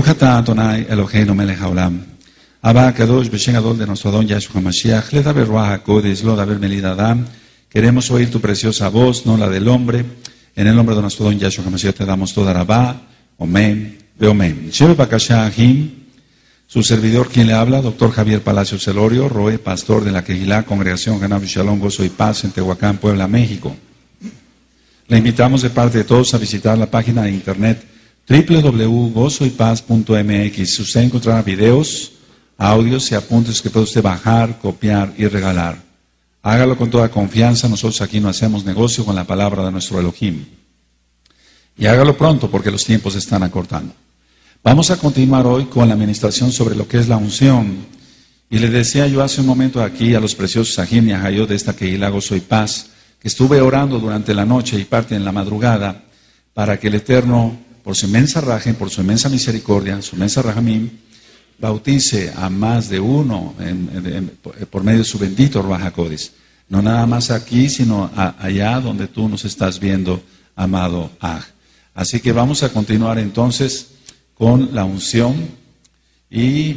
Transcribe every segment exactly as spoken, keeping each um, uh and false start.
Baruch atah Adonai Eloheinu melech haolam. Abba Kadosh Beshem Gadol de nuestro Adón Yahshua HaMashiach. Le daber Ruach HaKodesh, lo daber Melid Adam. Queremos oír tu preciosa voz, no la del hombre. En el nombre de nuestro Adón Yahshua HaMashiach te damos toda Rabá. Omen, Beomen. Sheve Bakasha Ahim. Su servidor, quien le habla, doctor Javier Palacios Celorio, Roe, pastor de la Kehilá, Congregación Ganav Shalom, Gozo y Paz en Tehuacán, Puebla, México. Le invitamos de parte de todos a visitar la página de internet doble u doble u doble u punto gozo y paz punto m x. Usted encontrará videos, audios y apuntes que puede usted bajar, copiar y regalar. Hágalo con toda confianza, nosotros aquí no hacemos negocio con la palabra de nuestro Elohim. Y hágalo pronto porque los tiempos se están acortando. Vamos a continuar hoy con la administración sobre lo que es la unción. Y le decía yo hace un momento aquí a los preciosos Sahim y Ahayot de esta Kehilá Gozo y Paz, que estuve orando durante la noche y parte en la madrugada para que el Eterno, por su inmensa rajem, por su inmensa misericordia, su inmensa rajamim, bautice a más de uno en, en, en, por medio de su bendito Ruach HaKodesh. No nada más aquí, sino a, allá donde tú nos estás viendo, amado Aj. Así que vamos a continuar entonces con la unción y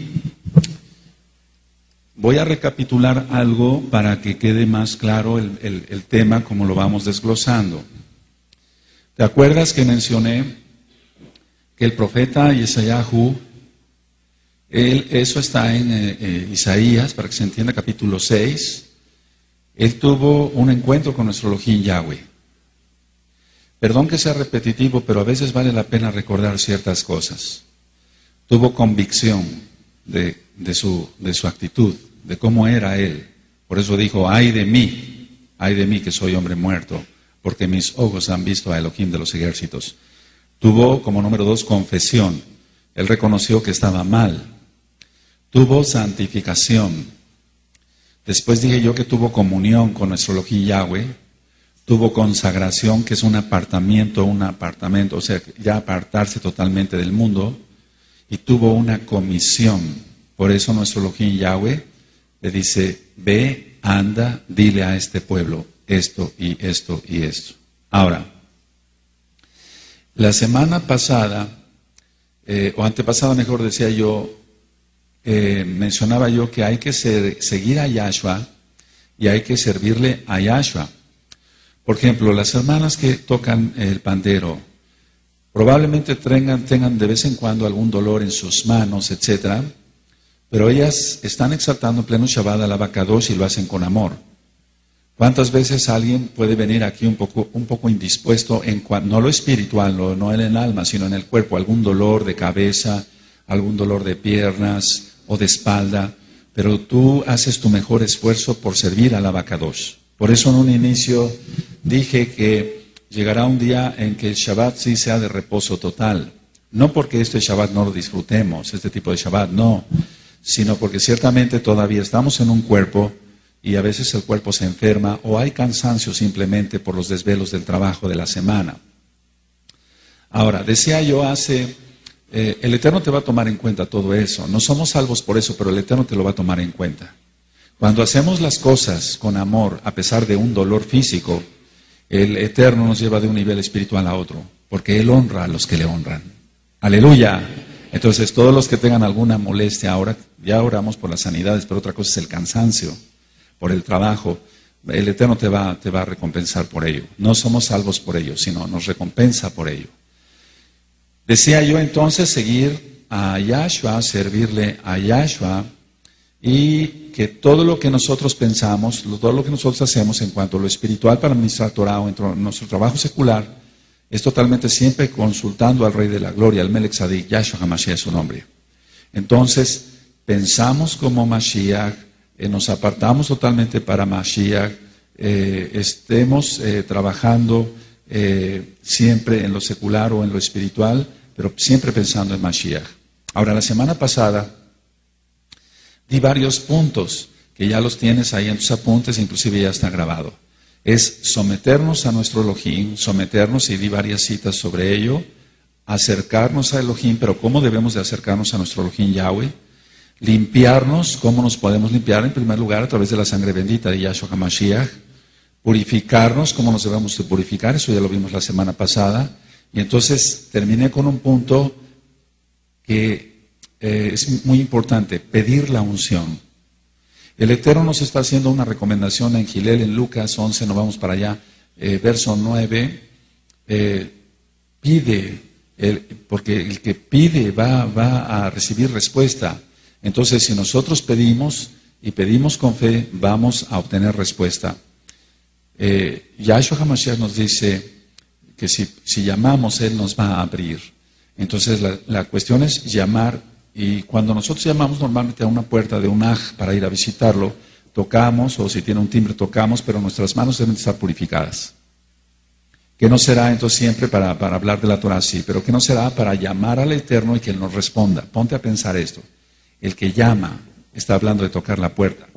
voy a recapitular algo para que quede más claro el, el, el tema como lo vamos desglosando. ¿Te acuerdas que mencioné que el profeta Yesayahu, él, eso está en eh, eh, Isaías, para que se entienda, capítulo seis, él tuvo un encuentro con nuestro Elohim Yahweh. Perdón que sea repetitivo, pero a veces vale la pena recordar ciertas cosas. Tuvo convicción de, de, su, de su actitud, de cómo era él. Por eso dijo, ay de mí, ay de mí que soy hombre muerto, porque mis ojos han visto a Elohim de los ejércitos. Tuvo, como número dos, confesión. Él reconoció que estaba mal. Tuvo santificación. Después dije yo que tuvo comunión con nuestro Elohim Yahweh. Tuvo consagración, que es un apartamiento, un apartamento, o sea, ya apartarse totalmente del mundo. Y tuvo una comisión. Por eso nuestro Elohim Yahweh le dice, ve, anda, dile a este pueblo esto y esto y esto. Ahora, la semana pasada, eh, o antepasada mejor decía yo, eh, mencionaba yo que hay que ser, seguir a Yahshua y hay que servirle a Yahshua. Por ejemplo, las hermanas que tocan el pandero, probablemente tengan, tengan de vez en cuando algún dolor en sus manos, etcétera, pero ellas están exaltando en pleno Shabbat al Abacadosh y lo hacen con amor. ¿Cuántas veces alguien puede venir aquí un poco, un poco indispuesto, en no lo espiritual, no, no en el alma, sino en el cuerpo, algún dolor de cabeza, algún dolor de piernas o de espalda, pero tú haces tu mejor esfuerzo por servir al Abacadosh? Por eso en un inicio dije que llegará un día en que el Shabbat sí sea de reposo total. No porque este Shabbat no lo disfrutemos, este tipo de Shabbat, no, sino porque ciertamente todavía estamos en un cuerpo y a veces el cuerpo se enferma o hay cansancio simplemente por los desvelos del trabajo de la semana. Ahora, decía yo hace, eh, el Eterno te va a tomar en cuenta todo eso. No somos salvos por eso, pero el Eterno te lo va a tomar en cuenta. Cuando hacemos las cosas con amor, a pesar de un dolor físico, el Eterno nos lleva de un nivel espiritual a otro, porque Él honra a los que le honran. ¡Aleluya! Entonces, todos los que tengan alguna molestia ahora, ya oramos por las sanidades, pero otra cosa es el cansancio, por el trabajo. El Eterno te va, te va a recompensar por ello. No somos salvos por ello, sino nos recompensa por ello. Decía yo entonces seguir a Yahshua, servirle a Yahshua, y que todo lo que nosotros pensamos, todo lo que nosotros hacemos en cuanto a lo espiritual para administrar Torah o en nuestro trabajo secular, es totalmente siempre consultando al Rey de la Gloria, al Melech Tzadik, Yahshua HaMashiach es su nombre. Entonces, pensamos como Mashiach, eh, nos apartamos totalmente para Mashiach, eh, estemos eh, trabajando eh, siempre en lo secular o en lo espiritual, pero siempre pensando en Mashiach. Ahora, la semana pasada di varios puntos que ya los tienes ahí en tus apuntes, inclusive ya está grabado. Es someternos a nuestro Elohim, someternos, y di varias citas sobre ello, acercarnos a Elohim, pero ¿cómo debemos de acercarnos a nuestro Elohim Yahweh? Limpiarnos, ¿cómo nos podemos limpiar? En primer lugar, a través de la sangre bendita de Yahshua HaMashiach. Purificarnos, ¿cómo nos debemos de purificar? Eso ya lo vimos la semana pasada. Y entonces terminé con un punto que eh, es muy importante pedir la unción. El Eterno nos está haciendo una recomendación en Gilel, en Lucas once, nos vamos para allá, eh, verso nueve, eh, pide, el, porque el que pide va, va a recibir respuesta. Entonces, si nosotros pedimos y pedimos con fe, vamos a obtener respuesta. Eh, Yahshua HaMashiach nos dice que si, si llamamos, Él nos va a abrir. Entonces, la, la cuestión es llamar. Y cuando nosotros llamamos normalmente a una puerta de un aj para ir a visitarlo, tocamos, o si tiene un timbre tocamos, pero nuestras manos deben estar purificadas. Que no será entonces siempre para, para hablar de la Torah, sí, pero que no será para llamar al Eterno y que Él nos responda. Ponte a pensar esto. El que llama, está hablando de tocar la puerta.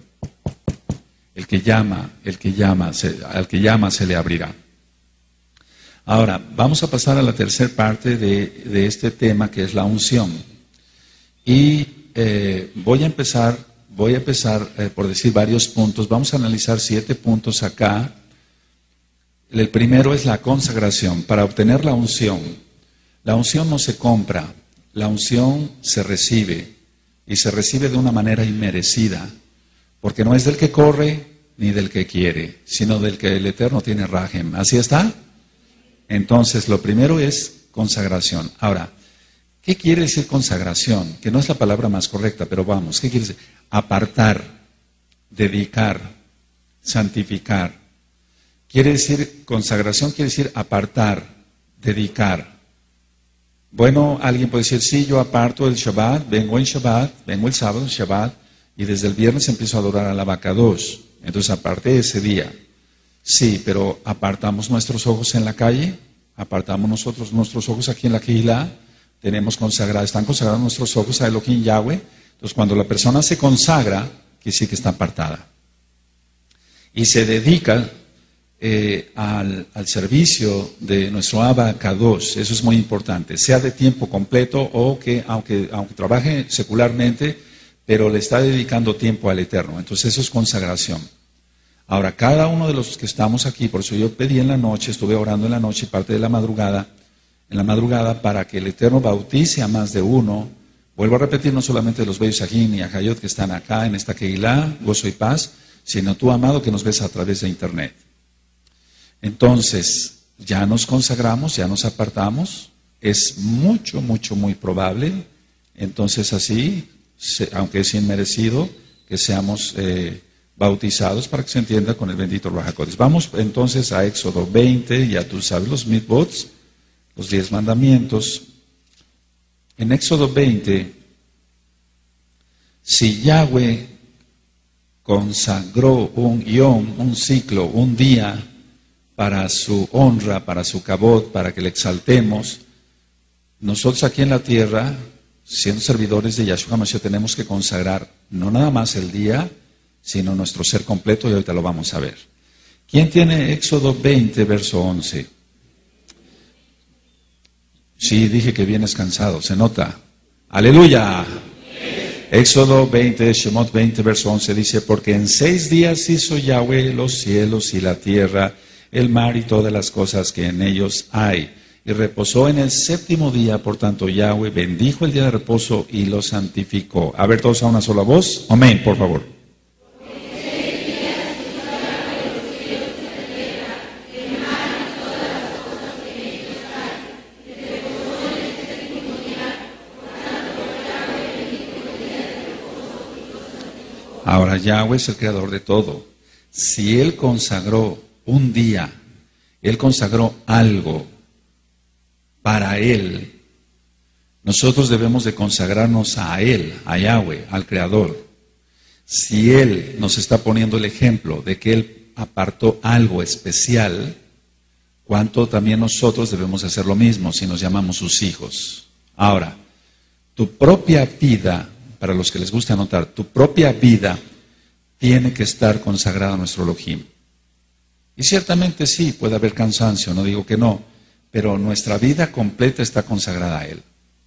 El que llama, el que llama, se, al que llama se le abrirá. Ahora, vamos a pasar a la tercera parte de, de este tema, que es la unción. Y eh, voy a empezar, voy a empezar eh, por decir varios puntos. Vamos a analizar siete puntos acá. El primero es la consagración. Para obtener la unción, la unción no se compra, la unción se recibe, y se recibe de una manera inmerecida, porque no es del que corre ni del que quiere, sino del que el Eterno tiene rajem. ¿Así está? Entonces, lo primero es consagración. Ahora, ¿qué quiere decir consagración? Que no es la palabra más correcta, pero vamos, ¿qué quiere decir? Apartar, dedicar, santificar. Quiere decir, consagración quiere decir apartar, dedicar. Bueno, alguien puede decir, sí, yo aparto el Shabbat, vengo en Shabbat, vengo el sábado en Shabbat, y desde el viernes empiezo a adorar a la Abacadosh. Entonces aparté ese día. Sí, pero apartamos nuestros ojos en la calle, apartamos nosotros nuestros ojos aquí en la Kehilá. Tenemos consagrado, están consagrados nuestros ojos a Elohim Yahweh. Entonces, cuando la persona se consagra, quiere decir que está apartada. Y se dedica eh, al, al servicio de nuestro Abba Kadosh. Eso es muy importante. Sea de tiempo completo o que, aunque, aunque trabaje secularmente, pero le está dedicando tiempo al Eterno. Entonces, eso es consagración. Ahora, cada uno de los que estamos aquí, por eso yo pedí en la noche, estuve orando en la noche, parte de la madrugada, en la madrugada, para que el Eterno bautice a más de uno. Vuelvo a repetir, no solamente los bellos Ajín y Ajayot que están acá en esta Kehilá, gozo y paz, sino tú, amado, que nos ves a través de internet. Entonces, ya nos consagramos, ya nos apartamos, es mucho, mucho, muy probable, entonces así, se, aunque es inmerecido, que seamos eh, bautizados para que se entienda con el bendito Ruach HaKodesh. Vamos entonces a Éxodo veinte, ya tú sabes los mitzvot, los diez mandamientos. En Éxodo veinte, si Yahweh consagró un yom, un ciclo, un día para su honra, para su kabod, para que le exaltemos, nosotros aquí en la tierra, siendo servidores de Yahshua HaMashiach, tenemos que consagrar no nada más el día, sino nuestro ser completo, y ahorita lo vamos a ver. ¿Quién tiene Éxodo veinte, verso once? Sí, dije que vienes cansado, se nota. ¡Aleluya! Éxodo veinte, Shemot veinte, verso once dice, porque en seis días hizo Yahweh los cielos y la tierra, el mar y todas las cosas que en ellos hay, y reposó en el séptimo día. Por tanto, Yahweh bendijo el día de reposo y lo santificó. A ver, todos a una sola voz. Amén, por favor. Ahora, Yahweh es el creador de todo. Si Él consagró un día, Él consagró algo para Él, nosotros debemos de consagrarnos a Él, a Yahweh, al creador. Si Él nos está poniendo el ejemplo de que Él apartó algo especial, ¿cuánto también nosotros debemos hacer lo mismo si nos llamamos sus hijos? Ahora, tu propia vida, para los que les gusta anotar, tu propia vida tiene que estar consagrada a nuestro Elohim. Y ciertamente sí, puede haber cansancio, no digo que no, pero nuestra vida completa está consagrada a Él.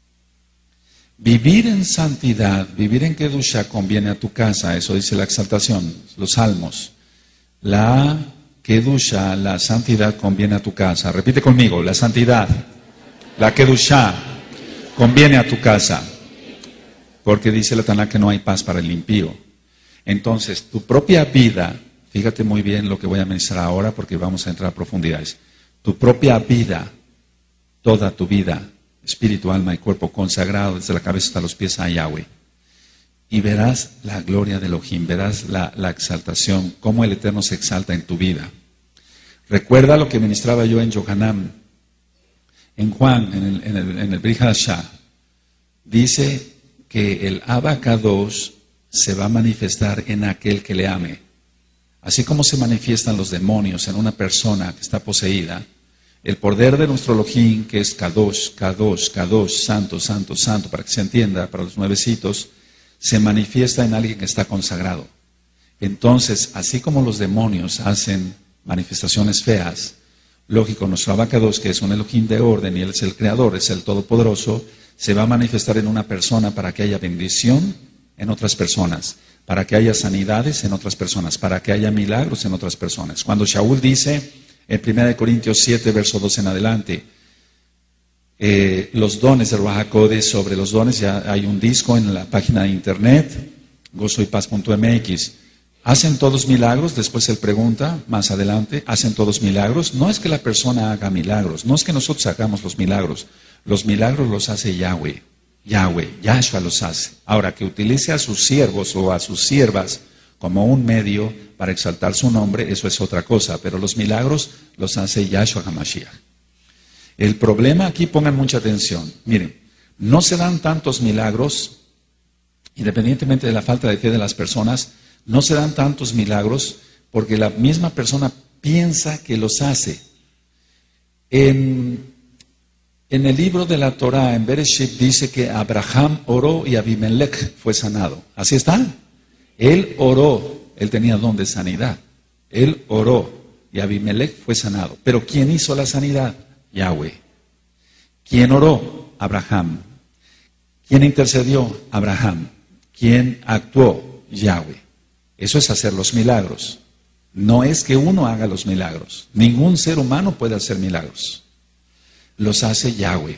Vivir en santidad, vivir en Kedusha conviene a tu casa, eso dice la exaltación, los salmos. La Kedusha, la santidad conviene a tu casa. Repite conmigo, la santidad, la Kedusha conviene a tu casa. Porque dice la Tanakh que no hay paz para el impío. Entonces, tu propia vida, fíjate muy bien lo que voy a mencionar ahora porque vamos a entrar a profundidades. Tu propia vida, toda tu vida, espíritu, alma y cuerpo consagrado desde la cabeza hasta los pies a Yahweh. Y verás la gloria de Elohim, verás la, la exaltación, cómo el Eterno se exalta en tu vida. Recuerda lo que ministraba yo en Yohanan, en Juan, en el, en el, en el Brit Hadashah. Dice que el Abacados se va a manifestar en aquel que le ame. Así como se manifiestan los demonios en una persona que está poseída, el poder de nuestro Elohim, que es Kadosh, Kadosh, Kadosh, santo, santo, santo, para que se entienda, para los nuevecitos, se manifiesta en alguien que está consagrado. Entonces, así como los demonios hacen manifestaciones feas, lógico, nuestro Abacados, que es un Elohim de orden y Él es el Creador, es el Todopoderoso, se va a manifestar en una persona para que haya bendición en otras personas, para que haya sanidades en otras personas, para que haya milagros en otras personas. Cuando Shaul dice en primera Corintios siete, verso doce en adelante, eh, los dones de Ruach HaKodesh, sobre los dones, ya hay un disco en la página de internet, gozo y paz punto m x. ¿Hacen todos milagros? Después él pregunta, más adelante, ¿hacen todos milagros? No es que la persona haga milagros, no es que nosotros hagamos los milagros. Los milagros los hace Yahweh, Yahweh, Yahshua los hace. Ahora, que utilice a sus siervos o a sus siervas como un medio para exaltar su nombre, eso es otra cosa, pero los milagros los hace Yahshua HaMashiach. El problema aquí, pongan mucha atención, miren, no se dan tantos milagros, independientemente de la falta de fe de las personas, no se dan tantos milagros porque la misma persona piensa que los hace. En... En el libro de la Torah, en Bereshit, dice que Abraham oró y Abimelech fue sanado. ¿Así está? Él oró, él tenía don de sanidad. Él oró y Abimelech fue sanado. Pero ¿quién hizo la sanidad? Yahweh. ¿Quién oró? Abraham. ¿Quién intercedió? Abraham. ¿Quién actuó? Yahweh. Eso es hacer los milagros. No es que uno haga los milagros. Ningún ser humano puede hacer milagros. Los hace Yahweh.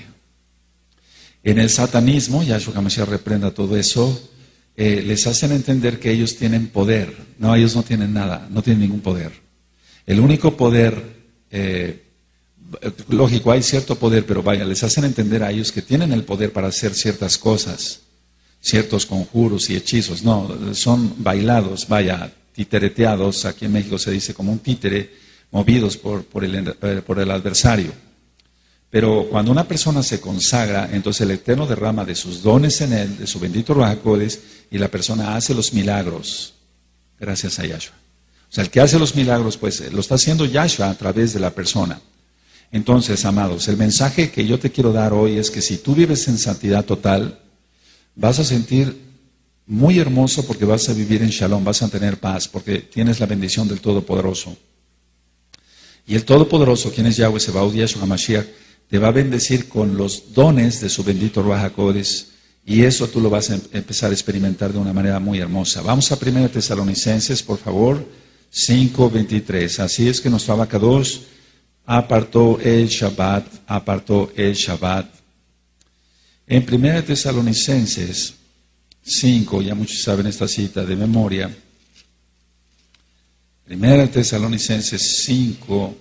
En el satanismo, Yahshua HaMashiach reprenda todo eso, eh, les hacen entender que ellos tienen poder. No, ellos no tienen nada, no tienen ningún poder. El único poder, eh, lógico, hay cierto poder, pero vaya, les hacen entender a ellos que tienen el poder para hacer ciertas cosas, ciertos conjuros y hechizos. No, son bailados, vaya, titereteados, aquí en México se dice como un títere, movidos por, por, el, eh, por el adversario. Pero cuando una persona se consagra, entonces el Eterno derrama de sus dones en él, de su bendito Ruach HaKodesh, y la persona hace los milagros, gracias a Yahshua. O sea, el que hace los milagros, pues lo está haciendo Yahshua a través de la persona. Entonces, amados, el mensaje que yo te quiero dar hoy es que si tú vives en santidad total, vas a sentir muy hermoso porque vas a vivir en shalom, vas a tener paz, porque tienes la bendición del Todopoderoso. Y el Todopoderoso, quien es Yahweh Sebaot, Yahshua HaMashiach, te va a bendecir con los dones de su bendito Ruach HaKodesh, y eso tú lo vas a empezar a experimentar de una manera muy hermosa. Vamos a primera Tesalonicenses, por favor, cinco veintitrés. Así es que nuestro Abacados apartó el Shabbat, apartó el Shabbat. En primera Tesalonicenses cinco, ya muchos saben esta cita de memoria. primera Tesalonicenses cinco.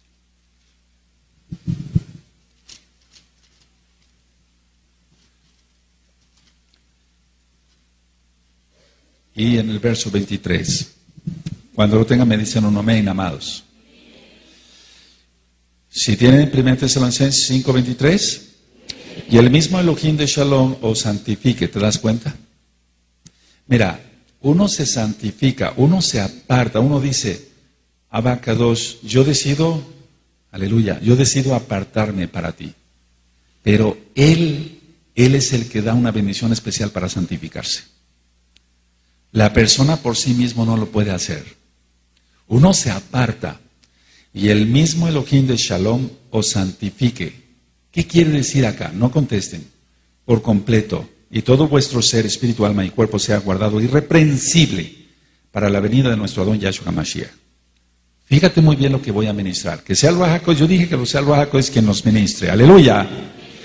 Y en el verso veintitrés. Cuando lo tengan me dicen un amén, amados. Si tienen primera Tesalonicenses cinco veintitrés. Y el mismo Elohim de Shalom os santifique, ¿te das cuenta? Mira, uno se santifica, uno se aparta, uno dice, Abacados, yo decido, aleluya, yo decido apartarme para ti. Pero Él, Él es el que da una bendición especial para santificarse. La persona por sí mismo no lo puede hacer. Uno se aparta y el mismo Elohim de Shalom os santifique. ¿Qué quiere decir acá? No contesten. Por completo. Y todo vuestro ser, espíritu, alma y cuerpo sea guardado irreprensible para la venida de nuestro Adón Yahshua HaMashiach. Fíjate muy bien lo que voy a ministrar. Que sea el Ruach HaKodesh, yo dije que lo sea el Ruach HaKodesh quien nos ministre. Aleluya.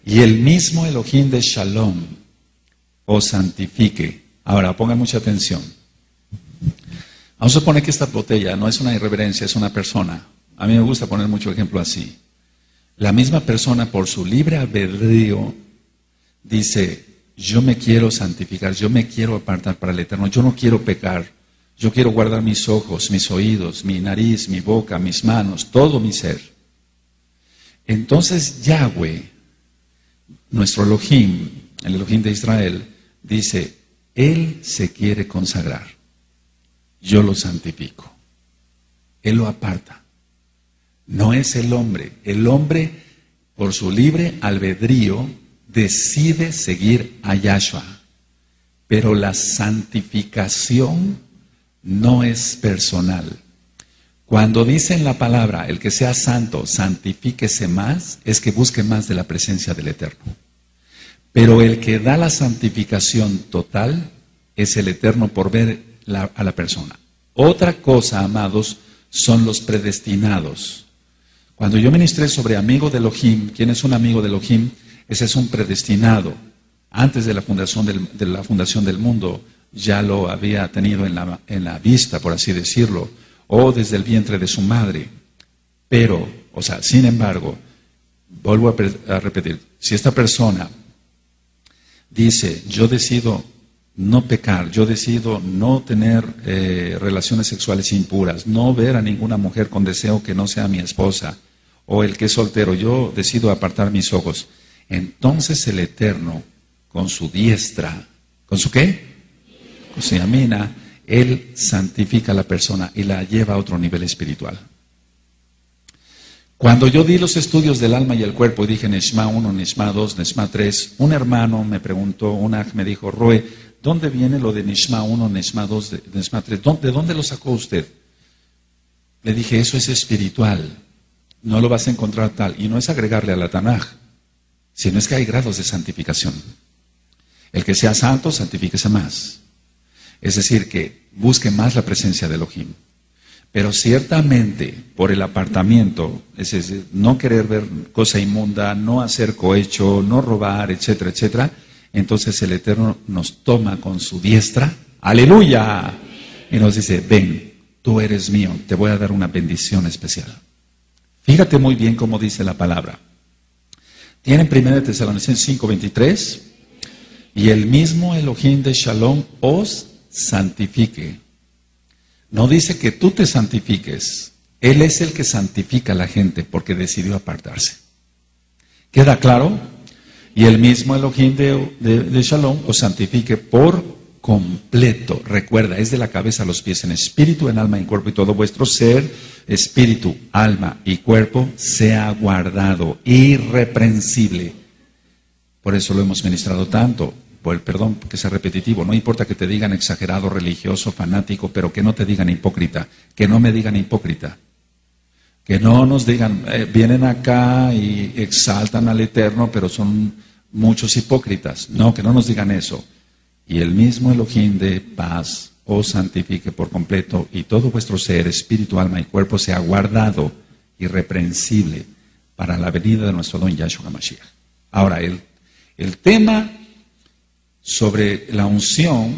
Y el mismo Elohim de Shalom os santifique. Ahora, pongan mucha atención. Vamos a suponer que esta botella no es una irreverencia, es una persona. A mí me gusta poner mucho ejemplo así. La misma persona, por su libre albedrío, dice, yo me quiero santificar, yo me quiero apartar para el Eterno, yo no quiero pecar, yo quiero guardar mis ojos, mis oídos, mi nariz, mi boca, mis manos, todo mi ser. Entonces Yahweh, nuestro Elohim, el Elohim de Israel, dice, Él se quiere consagrar, yo lo santifico, Él lo aparta. No es el hombre, el hombre por su libre albedrío decide seguir a Yahshua, pero la santificación no es personal. Cuando dicen la palabra, el que sea santo, santifíquese más, es que busque más de la presencia del Eterno. Pero el que da la santificación total es el Eterno por ver la, a la persona. Otra cosa, amados, son los predestinados. Cuando yo ministré sobre amigo de Elohim, ¿quién es un amigo de Elohim? Ese es un predestinado. Antes de la fundación del, de la fundación del mundo, ya lo había tenido en la, en la vista, por así decirlo, o desde el vientre de su madre. Pero, o sea, sin embargo, vuelvo a, a repetir, si esta persona dice, yo decido no pecar, yo decido no tener eh, relaciones sexuales impuras, no ver a ninguna mujer con deseo que no sea mi esposa, o el que es soltero, yo decido apartar mis ojos, entonces el Eterno, con su diestra, ¿con su qué? Con su yamina, Él santifica a la persona y la lleva a otro nivel espiritual. Cuando yo di los estudios del alma y el cuerpo y dije Neshma uno, Neshma dos, Neshma tres, un hermano me preguntó, un aj me dijo, Roe, ¿dónde viene lo de Neshma uno, Neshma dos, Neshma tres? ¿De dónde lo sacó usted? Le dije, eso es espiritual, no lo vas a encontrar tal. Y no es agregarle a la Tanaj, sino es que hay grados de santificación. El que sea santo, santifíquese más. Es decir, que busque más la presencia de Elohim. Pero ciertamente, por el apartamiento, es decir, no querer ver cosa inmunda, no hacer cohecho, no robar, etcétera, etcétera, entonces el Eterno nos toma con su diestra, ¡aleluya! Y nos dice, ven, tú eres mío, te voy a dar una bendición especial. Fíjate muy bien cómo dice la palabra. Tienen primera de Tesalonicenses cinco veintitrés, y el mismo Elohim de Shalom os santifique. No dice que tú te santifiques, Él es el que santifica a la gente porque decidió apartarse. ¿Queda claro? Y el mismo Elohim de, de, de Shalom os santifique por completo. Recuerda, es de la cabeza a los pies, en espíritu, en alma, en cuerpo, y todo vuestro ser, espíritu, alma y cuerpo, sea guardado, irreprensible. Por eso lo hemos ministrado tanto. Por el perdón que sea repetitivo, no importa que te digan exagerado, religioso, fanático, pero que no te digan hipócrita, que no me digan hipócrita, que no nos digan, eh, vienen acá y exaltan al Eterno, pero son muchos hipócritas. No, que no nos digan eso. Y el mismo Elohim de paz os santifique por completo, y todo vuestro ser, espíritu, alma y cuerpo sea guardado, irreprensible, para la venida de nuestro don Yahshua Mashiach. Ahora, el, el tema sobre la unción,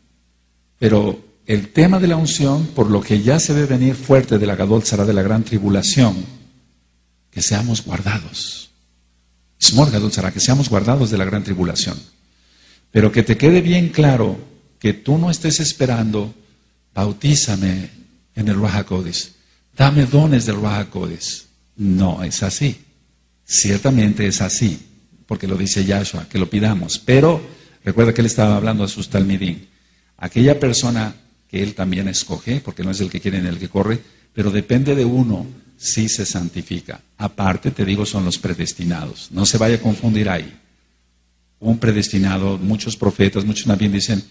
pero el tema de la unción, por lo que ya se ve venir fuerte de la Gadol Tzara, de la gran tribulación, que seamos guardados. Smor Gadol Tzara, que seamos guardados de la gran tribulación. Pero que te quede bien claro que tú no estés esperando, bautízame en el Ruach HaKodesh, dame dones del Ruach HaKodesh. No es así. Ciertamente es así, porque lo dice Yahshua, que lo pidamos, pero recuerda que él estaba hablando a sus talmidín. Aquella persona que él también escoge, porque no es el que quiere ni el que corre, pero depende de uno si se santifica. Aparte, te digo, son los predestinados. No se vaya a confundir ahí. Un predestinado, muchos profetas, muchos nabíes dicen,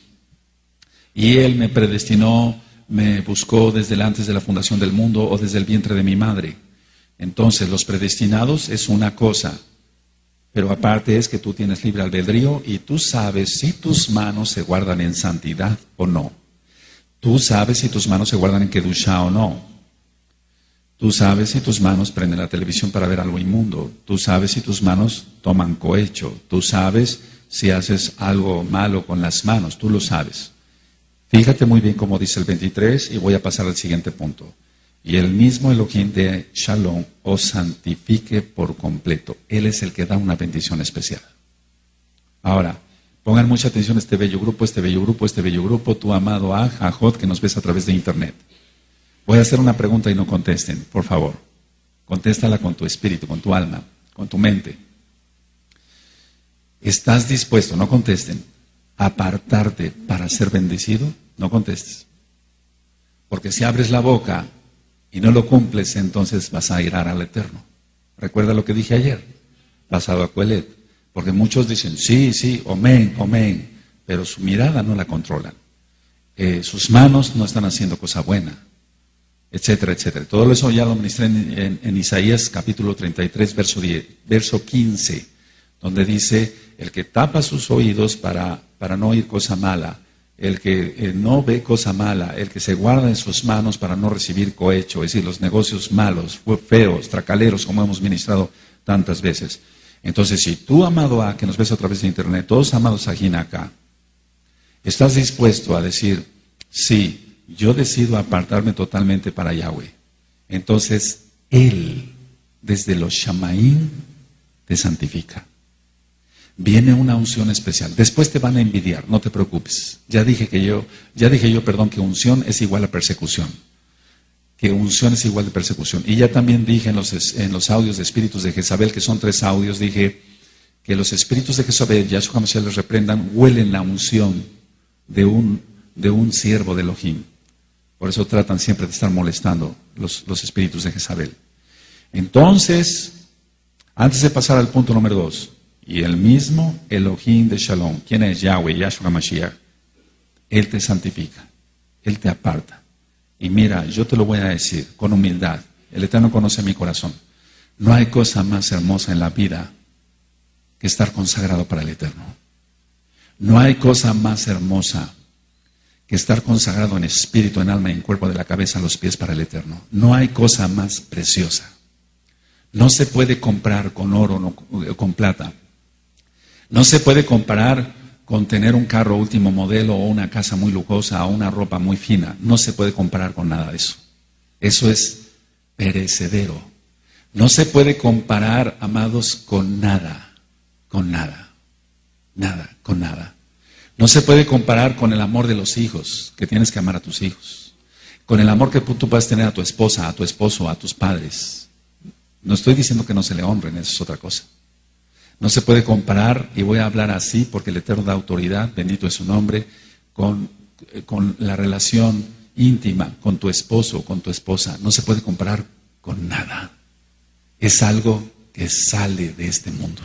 y él me predestinó, me buscó desde antes de la fundación del mundo o desde el vientre de mi madre. Entonces, los predestinados es una cosa. Pero aparte es que tú tienes libre albedrío y tú sabes si tus manos se guardan en santidad o no. Tú sabes si tus manos se guardan en Kedushá o no. Tú sabes si tus manos prenden la televisión para ver algo inmundo. Tú sabes si tus manos toman cohecho. Tú sabes si haces algo malo con las manos. Tú lo sabes. Fíjate muy bien cómo dice el veintitrés y voy a pasar al siguiente punto. Y el mismo Elohim de Shalom os santifique por completo. Él es el que da una bendición especial. Ahora, pongan mucha atención a este bello grupo, este bello grupo, este bello grupo, tu amado Aj, Ajot, que nos ves a través de internet. Voy a hacer una pregunta y no contesten, por favor. Contéstala con tu espíritu, con tu alma, con tu mente. ¿Estás dispuesto, no contesten, a apartarte para ser bendecido? No contestes. Porque si abres la boca y no lo cumples, entonces vas a irar al Eterno. Recuerda lo que dije ayer, pasado a Coelet. Porque muchos dicen, sí, sí, amén, amén, pero su mirada no la controlan. Eh, sus manos no están haciendo cosa buena, etcétera, etcétera. Todo eso ya lo ministré en, en, en Isaías capítulo treinta y tres, verso, diez, verso quince, donde dice, el que tapa sus oídos para, para no oír cosa mala, el que eh, no ve cosa mala, el que se guarda en sus manos para no recibir cohecho, es decir, los negocios malos, feos, tracaleros, como hemos ministrado tantas veces. Entonces, si tú, amado A, que nos ves a través de internet, todos amados aquí acá, estás dispuesto a decir, sí, yo decido apartarme totalmente para Yahweh, entonces Él, desde los Shamaim, te santifica. Viene una unción especial. Después te van a envidiar, no te preocupes. Ya dije que yo, ya dije yo, perdón, que unción es igual a persecución. Que unción es igual de persecución. Y ya también dije en los, en los audios de espíritus de Jezabel, que son tres audios, dije que los espíritus de Jezabel, Yahshua HaMashiach les reprendan, huelen la unción de un, de un siervo de Elohim. Por eso tratan siempre de estar molestando los, los espíritus de Jezabel. Entonces, antes de pasar al punto número dos, y el mismo Elohim de Shalom, ¿quién es Yahweh, Yahshua HaMashiach? Él te santifica, Él te aparta. Y mira, yo te lo voy a decir con humildad. El Eterno conoce mi corazón. No hay cosa más hermosa en la vida que estar consagrado para el Eterno. No hay cosa más hermosa que estar consagrado en espíritu, en alma y en cuerpo, de la cabeza a los pies para el Eterno. No hay cosa más preciosa. No se puede comprar con oro o con plata. No se puede comparar con tener un carro último modelo o una casa muy lujosa o una ropa muy fina. No se puede comparar con nada de eso. Eso es perecedero. No se puede comparar, amados, con nada, con nada, nada, con nada. No se puede comparar con el amor de los hijos, que tienes que amar a tus hijos, con el amor que tú puedes tener a tu esposa, a tu esposo, a tus padres. No estoy diciendo que no se le honren, eso es otra cosa. No se puede comparar, y voy a hablar así porque el Eterno da autoridad, bendito es su nombre, con, con la relación íntima con tu esposo, con tu esposa. No se puede comparar con nada. Es algo que sale de este mundo.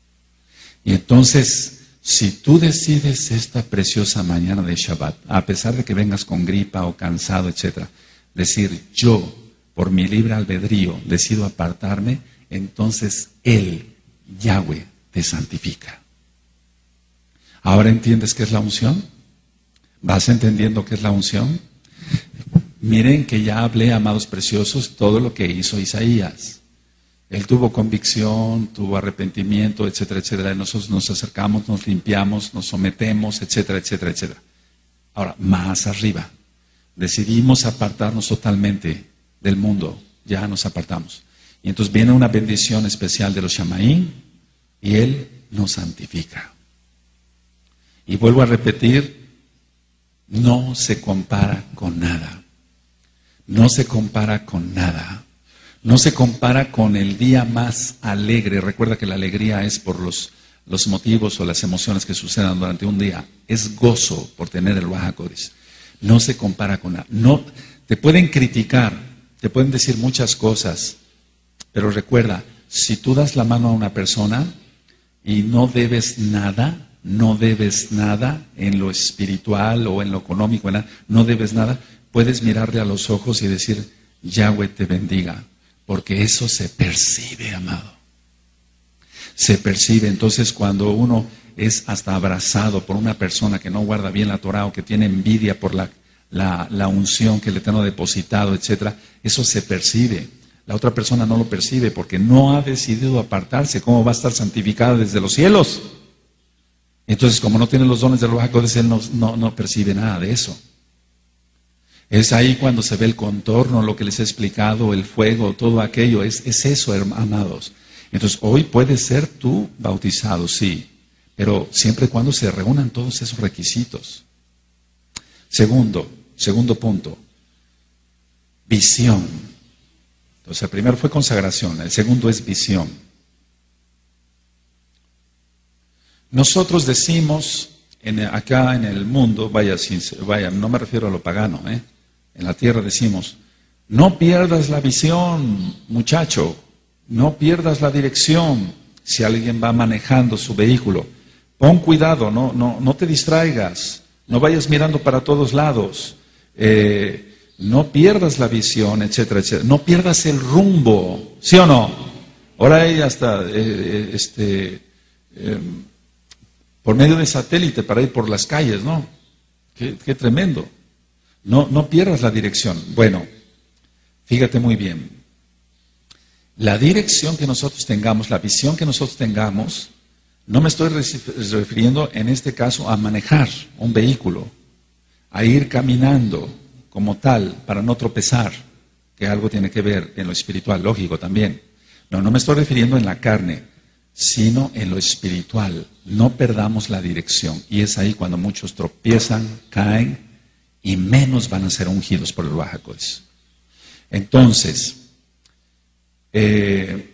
Y entonces, si tú decides esta preciosa mañana de Shabbat, a pesar de que vengas con gripa o cansado, etcétera, decir, yo, por mi libre albedrío, decido apartarme, entonces Él, Yahweh, te santifica. ¿Ahora entiendes qué es la unción? ¿Vas entendiendo qué es la unción? Miren que ya hablé, amados preciosos, todo lo que hizo Isaías. Él tuvo convicción, tuvo arrepentimiento, etcétera, etcétera. Nosotros nos acercamos, nos limpiamos, nos sometemos, etcétera, etcétera, etcétera. Ahora, más arriba, decidimos apartarnos totalmente del mundo. Ya nos apartamos. Y entonces viene una bendición especial de los Shamaim y Él nos santifica. Y vuelvo a repetir, no se compara con nada. No se compara con nada. No se compara con el día más alegre. Recuerda que la alegría es por los, los motivos o las emociones que sucedan durante un día. Es gozo por tener el Ruach HaKodesh. No se compara con nada. No, te pueden criticar, te pueden decir muchas cosas, pero recuerda, si tú das la mano a una persona y no debes nada, no debes nada en lo espiritual o en lo económico, no debes nada, puedes mirarle a los ojos y decir, Yahweh te bendiga, porque eso se percibe, amado. Se percibe. Entonces, cuando uno es hasta abrazado por una persona que no guarda bien la Torah o que tiene envidia por la, la, la unción que el Eterno ha depositado, etcétera, eso se percibe. La otra persona no lo percibe porque no ha decidido apartarse. ¿Cómo va a estar santificada desde los cielos? Entonces, como no tiene los dones del Ruaj HaKodesh, él no, no, no percibe nada de eso. Es ahí cuando se ve el contorno, lo que les he explicado, el fuego, todo aquello. Es, es eso, amados. Entonces, hoy puedes ser tú bautizado, sí, pero siempre y cuando se reúnan todos esos requisitos. Segundo, segundo punto, visión. Entonces, el primero fue consagración, el segundo es visión. Nosotros decimos, en, acá en el mundo, vaya, sin, vaya, no me refiero a lo pagano, ¿eh? En la tierra decimos, no pierdas la visión, muchacho, no pierdas la dirección. Si alguien va manejando su vehículo, pon cuidado, no, no, no te distraigas, no vayas mirando para todos lados, eh, no pierdas la visión, etcétera, etcétera. No pierdas el rumbo, ¿sí o no? Ahora hay hasta eh, este, eh, por medio de satélite para ir por las calles, ¿no? Qué, qué tremendo. No, no pierdas la dirección. Bueno, fíjate muy bien. La dirección que nosotros tengamos, la visión que nosotros tengamos, no me estoy refiriendo en este caso a manejar un vehículo, a ir caminando como tal para no tropezar, que algo tiene que ver en lo espiritual, lógico también. No, no me estoy refiriendo en la carne, sino en lo espiritual. No perdamos la dirección. Y es ahí cuando muchos tropiezan, caen y menos van a ser ungidos por el Ruaj HaKodesh. Entonces, Eh,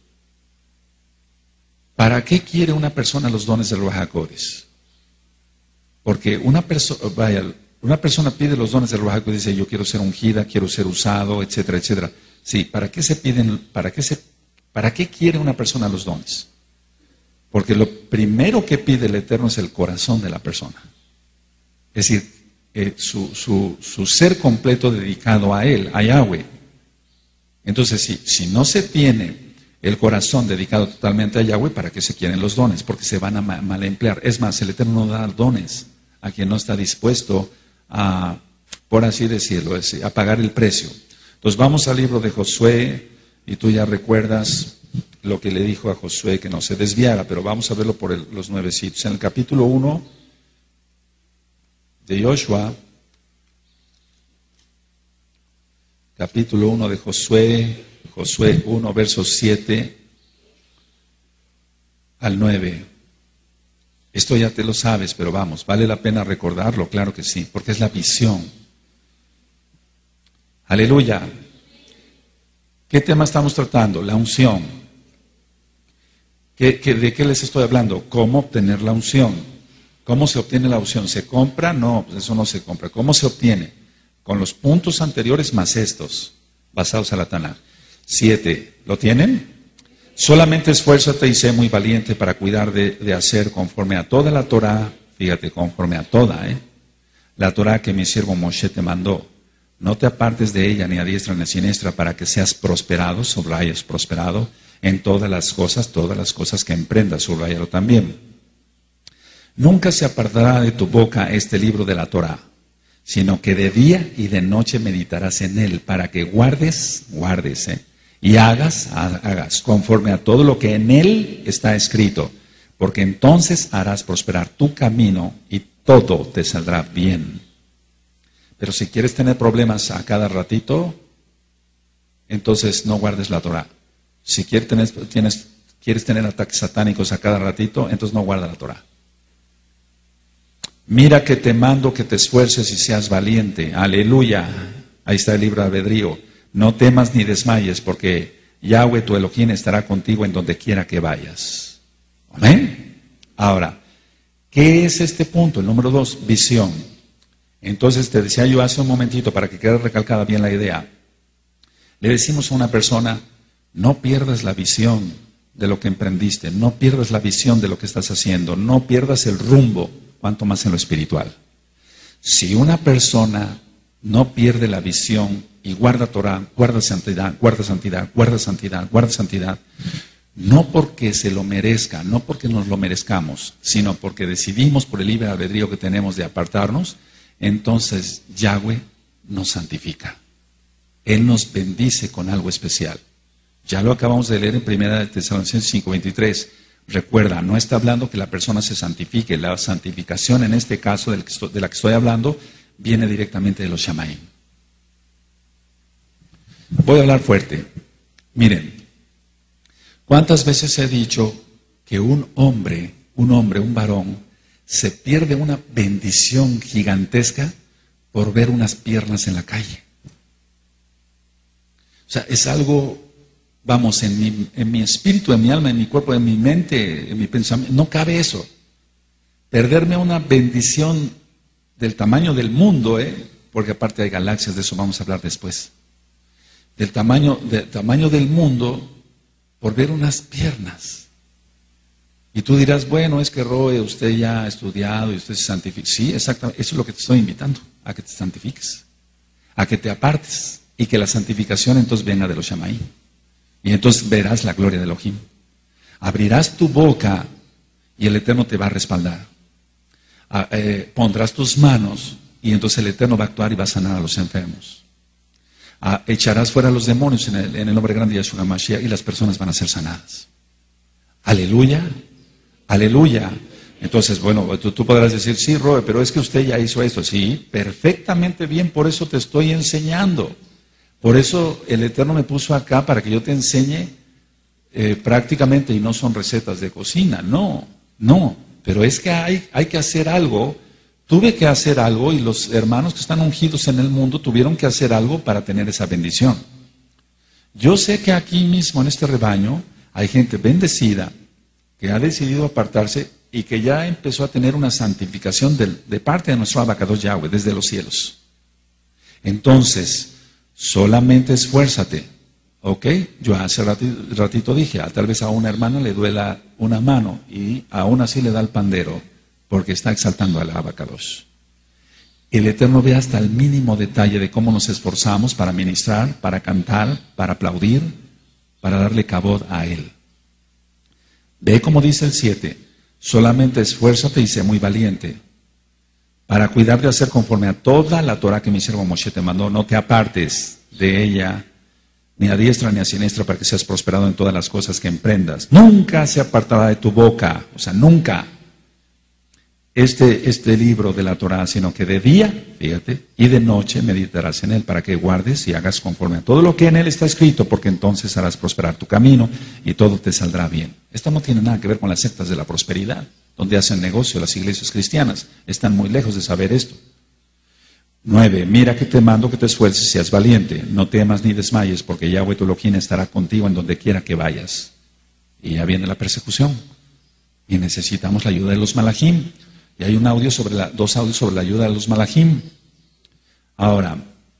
¿para qué quiere una persona los dones del Ruaj HaKodesh? Porque una persona, vaya, una persona pide los dones del Ruaj HaKodesh y dice, yo quiero ser ungida, quiero ser usado, etcétera, etcétera. Sí, ¿para qué se piden, para qué se, para qué quiere una persona los dones? Porque lo primero que pide el Eterno es el corazón de la persona. Es decir, eh, su, su, su ser completo dedicado a Él, a Yahweh. Entonces, si, si no se tiene el corazón dedicado totalmente a Yahweh, ¿para qué se quieren los dones? Porque se van a ma mal emplear. Es más, el Eterno no da dones a quien no está dispuesto a, por así decirlo, a pagar el precio. Entonces, vamos al libro de Josué, y tú ya recuerdas lo que le dijo a Josué, que no se desviara, pero vamos a verlo por el, los nueve sitios. En el capítulo uno de Joshua, capítulo uno de Josué, Josué uno, versos siete al nueve. Esto ya te lo sabes, pero vamos, vale la pena recordarlo, claro que sí, porque es la visión. Aleluya. ¿Qué tema estamos tratando? La unción. ¿Qué, qué, ¿De qué les estoy hablando? ¿Cómo obtener la unción? ¿Cómo se obtiene la unción? ¿Se compra? No, pues eso no se compra. ¿Cómo se obtiene? Con los puntos anteriores más estos, basados a la Tanaj. Siete, ¿lo tienen? Solamente esfuérzate y sé muy valiente para cuidar de, de hacer conforme a toda la Torah, fíjate, conforme a toda, ¿eh? La Torah que mi siervo Moshe te mandó. No te apartes de ella ni a diestra ni a siniestra para que seas prosperado, subrayas prosperado, en todas las cosas, todas las cosas que emprendas, subrayalo también. Nunca se apartará de tu boca este libro de la Torah, sino que de día y de noche meditarás en él, para que guardes, guardes, ¿eh? y hagas, hagas, conforme a todo lo que en él está escrito, porque entonces harás prosperar tu camino y todo te saldrá bien. Pero si quieres tener problemas a cada ratito, entonces no guardes la Torah. Si quieres tener, tienes, quieres tener ataques satánicos a cada ratito, entonces no guarda la Torah. Mira que te mando que te esfuerces y seas valiente. Aleluya. Ahí está el libre albedrío. No temas ni desmayes, porque Yahweh tu Elohim estará contigo en donde quiera que vayas. Amén. Ahora, ¿qué es este punto? El número dos, visión. Entonces te decía yo hace un momentito, para que quede recalcada bien la idea. Le decimos a una persona, no pierdas la visión de lo que emprendiste, no pierdas la visión de lo que estás haciendo, no pierdas el rumbo, cuanto más en lo espiritual. Si una persona no pierde la visión y guarda Torah, guarda santidad, guarda santidad, guarda santidad, guarda santidad, no porque se lo merezca, no porque nos lo merezcamos, sino porque decidimos por el libre albedrío que tenemos de apartarnos, entonces Yahweh nos santifica. Él nos bendice con algo especial. Ya lo acabamos de leer en primera de Tesalonicenses cinco veintitrés. Recuerda, no está hablando que la persona se santifique. La santificación en este caso del que estoy, de la que estoy hablando viene directamente de los Shamaim. Voy a hablar fuerte. Miren, ¿cuántas veces he dicho que un hombre, un hombre, un varón, se pierde una bendición gigantesca por ver unas piernas en la calle? O sea, es algo, vamos, en mi, en mi espíritu, en mi alma, en mi cuerpo, en mi mente, en mi pensamiento, no cabe eso. Perderme una bendición del tamaño del mundo, ¿eh? Porque aparte hay galaxias, de eso vamos a hablar después. Del tamaño, del tamaño del mundo por ver unas piernas. Y tú dirás, bueno, es que Roe, usted ya ha estudiado y usted se santifica. Sí, exactamente, eso es lo que te estoy invitando, a que te santifiques, a que te apartes y que la santificación entonces venga de los Shamaim. Y entonces verás la gloria de Elohim. Abrirás tu boca y el Eterno te va a respaldar. Ah, eh, pondrás tus manos y entonces el Eterno va a actuar y va a sanar a los enfermos. Ah, echarás fuera a los demonios en el, en el nombre grande de Yeshua Mashiach y las personas van a ser sanadas. Aleluya, aleluya. Entonces, bueno, tú, tú podrás decir, sí, Roe, pero es que usted ya hizo esto. Sí, perfectamente bien, por eso te estoy enseñando. Por eso el Eterno me puso acá para que yo te enseñe eh, prácticamente, y no son recetas de cocina, no, no. Pero es que hay, hay que hacer algo. Tuve que hacer algo y los hermanos que están ungidos en el mundo tuvieron que hacer algo para tener esa bendición. Yo sé que aquí mismo en este rebaño hay gente bendecida que ha decidido apartarse y que ya empezó a tener una santificación de, de parte de nuestro Abacados Yahweh desde los cielos. Entonces, solamente esfuérzate, ¿ok? Yo hace ratito, ratito dije, ah, tal vez a una hermana le duela una mano y aún así le da el pandero porque está exaltando al Abacados. El Eterno ve hasta el mínimo detalle de cómo nos esforzamos para ministrar, para cantar, para aplaudir, para darle cabod a Él. Ve como dice el siete, solamente esfuérzate y sé muy valiente para cuidar de hacer conforme a toda la Torah que mi siervo Moshe te mandó. No te apartes de ella, ni a diestra ni a siniestra, para que seas prosperado en todas las cosas que emprendas. Nunca se apartará de tu boca, o sea, nunca, este, este libro de la Torah, sino que de día, fíjate, y de noche meditarás en él, para que guardes y hagas conforme a todo lo que en él está escrito, porque entonces harás prosperar tu camino y todo te saldrá bien. Esto no tiene nada que ver con las sectas de la prosperidad, donde hacen negocio las iglesias cristianas. Están muy lejos de saber esto. Nueve, mira que te mando que te esfuerces y seas valiente. No temas ni desmayes, porque Yahweh tu Elohim estará contigo en donde quiera que vayas. Y ya viene la persecución. Y necesitamos la ayuda de los malajim. Y hay un audio sobre la, dos audios sobre la ayuda de los malajim. Ahora,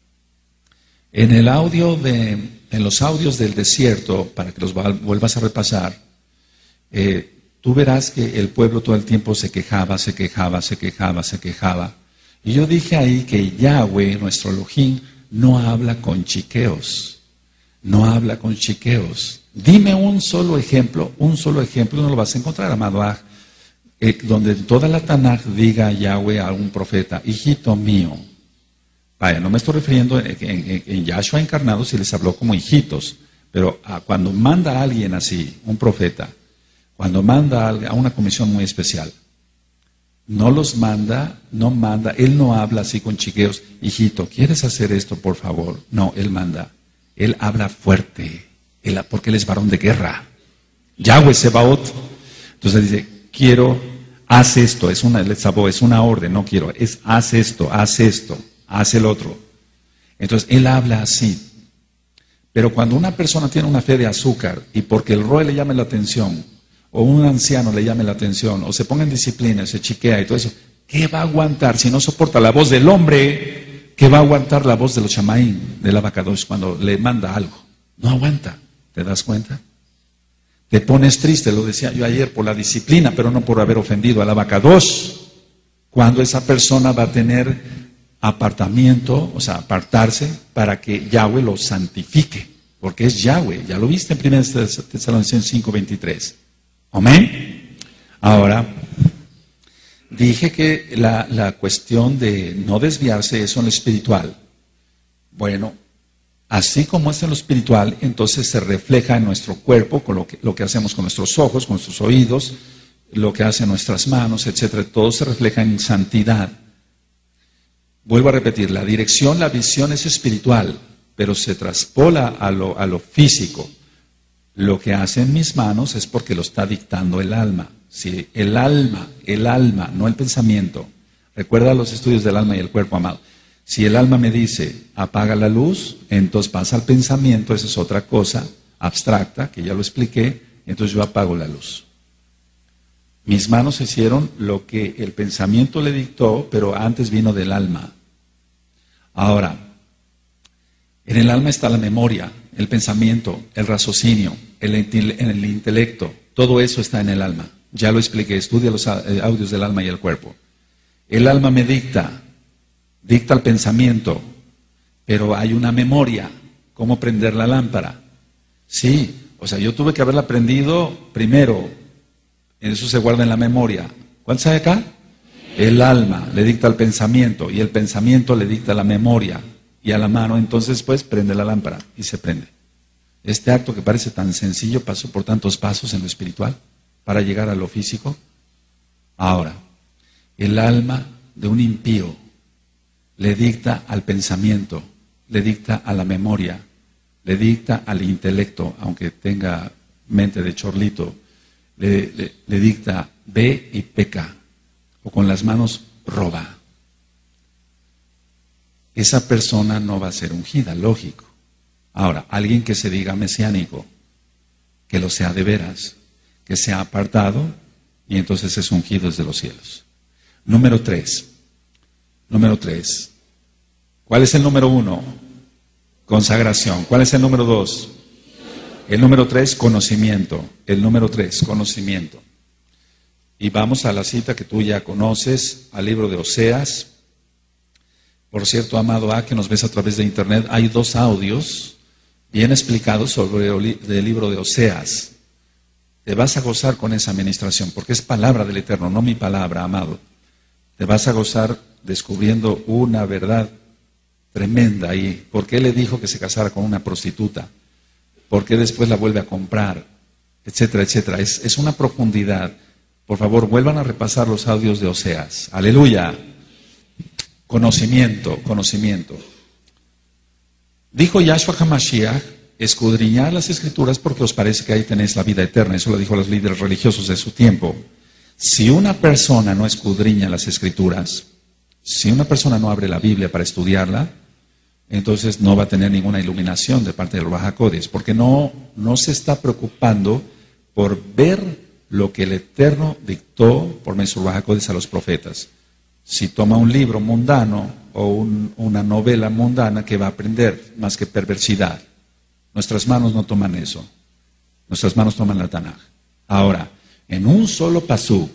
en el audio de, en los audios del desierto, para que los vuelvas a repasar, eh, tú verás que el pueblo todo el tiempo se quejaba, se quejaba, se quejaba, se quejaba. Y yo dije ahí que Yahweh, nuestro Elohim, no habla con chiqueos. No habla con chiqueos. Dime un solo ejemplo, un solo ejemplo, no lo vas a encontrar, amado Aj, eh, donde toda la Tanaj diga a Yahweh a un profeta, hijito mío. Vaya, no me estoy refiriendo en, en, en Yahshua encarnado si les habló como hijitos, pero a, cuando manda a alguien así, un profeta, cuando manda a una comisión muy especial, no los manda, no manda, él no habla así con chiqueos, hijito, ¿quieres hacer esto por favor? No, él manda, él habla fuerte, él, porque él es varón de guerra. Yahweh Sebaot. Entonces dice, quiero, haz esto, es una, es una orden, no quiero, es haz esto, haz esto, haz el otro. Entonces él habla así. Pero cuando una persona tiene una fe de azúcar y porque el roe le llame la atención, o un anciano le llame la atención, o se ponga en disciplina, se chiquea y todo eso, ¿qué va a aguantar si no soporta la voz del hombre? ¿Qué va a aguantar la voz de los Shamaim, del Abacados, cuando le manda algo? No aguanta, ¿te das cuenta? Te pones triste, lo decía yo ayer, por la disciplina, pero no por haber ofendido al Abacados. Cuando esa persona va a tener apartamiento, o sea, apartarse, para que Yahweh lo santifique, porque es Yahweh, ya lo viste en primera Tesalonicenses cinco veintitrés. Amén. Ahora, dije que la, la cuestión de no desviarse es en lo espiritual. Bueno, Así como es en lo espiritual, entonces se refleja en nuestro cuerpo, con lo que, lo que hacemos con nuestros ojos, con nuestros oídos, lo que hacen nuestras manos, etcétera. Todo se refleja en santidad. Vuelvo a repetir, la dirección, la visión es espiritual, pero se traspola a lo, a lo físico. Lo que hacen mis manos es porque lo está dictando el alma. Si el alma, el alma, no el pensamiento. Recuerda los estudios del alma y el cuerpo, amado. Si el alma me dice, apaga la luz, entonces pasa al pensamiento, esa es otra cosa abstracta, que ya lo expliqué, entonces yo apago la luz. Mis manos hicieron lo que el pensamiento le dictó, pero antes vino del alma. Ahora, en el alma está la memoria, el pensamiento, el raciocinio, el, el intelecto, todo eso está en el alma. Ya lo expliqué, estudia los audios del alma y el cuerpo. El alma me dicta, dicta el pensamiento, pero hay una memoria, cómo prender la lámpara. Sí, o sea, yo tuve que haberla prendido primero, eso se guarda en la memoria. ¿Cuántos hay acá? El alma le dicta el pensamiento y el pensamiento le dicta la memoria y a la mano, entonces pues prende la lámpara y se prende. Este acto que parece tan sencillo pasó por tantos pasos en lo espiritual para llegar a lo físico. Ahora, el alma de un impío le dicta al pensamiento, le dicta a la memoria, le dicta al intelecto, aunque tenga mente de chorlito, le, le, le dicta ve y peca, o con las manos roba. Esa persona no va a ser ungida, lógico. Ahora, alguien que se diga mesiánico, que lo sea de veras, que sea apartado, y entonces es ungido desde los cielos. Número tres. Número tres. ¿Cuál es el número uno? Consagración. ¿Cuál es el número dos? El número tres, conocimiento. El número tres, conocimiento. Y vamos a la cita que tú ya conoces, al libro de Oseas. Por cierto, amado A, que nos ves a través de internet, hay dos audios bien explicados sobre el libro de Oseas. Te vas a gozar con esa administración, porque es palabra del Eterno, no mi palabra, amado. Te vas a gozar descubriendo una verdad tremenda ahí. ¿Por qué le dijo que se casara con una prostituta? ¿Por qué después la vuelve a comprar? Etcétera, etcétera. Es, es una profundidad. Por favor, vuelvan a repasar los audios de Oseas. Aleluya. Conocimiento, conocimiento. Dijo Yahshua HaMashiach, escudriñad las Escrituras porque os parece que ahí tenéis la vida eterna. Eso lo dijo a los líderes religiosos de su tiempo. Si una persona no escudriña las Escrituras, si una persona no abre la Biblia para estudiarla, entonces no va a tener ninguna iluminación de parte del Ruach HaKodesh, porque no, no se está preocupando por ver lo que el Eterno dictó por medio del Ruach HaKodesh a los profetas. Si toma un libro mundano o un, una novela mundana, ¿qué va a aprender? Más que perversidad. Nuestras manos no toman eso. Nuestras manos toman la Tanaj. Ahora, en un solo pasuk,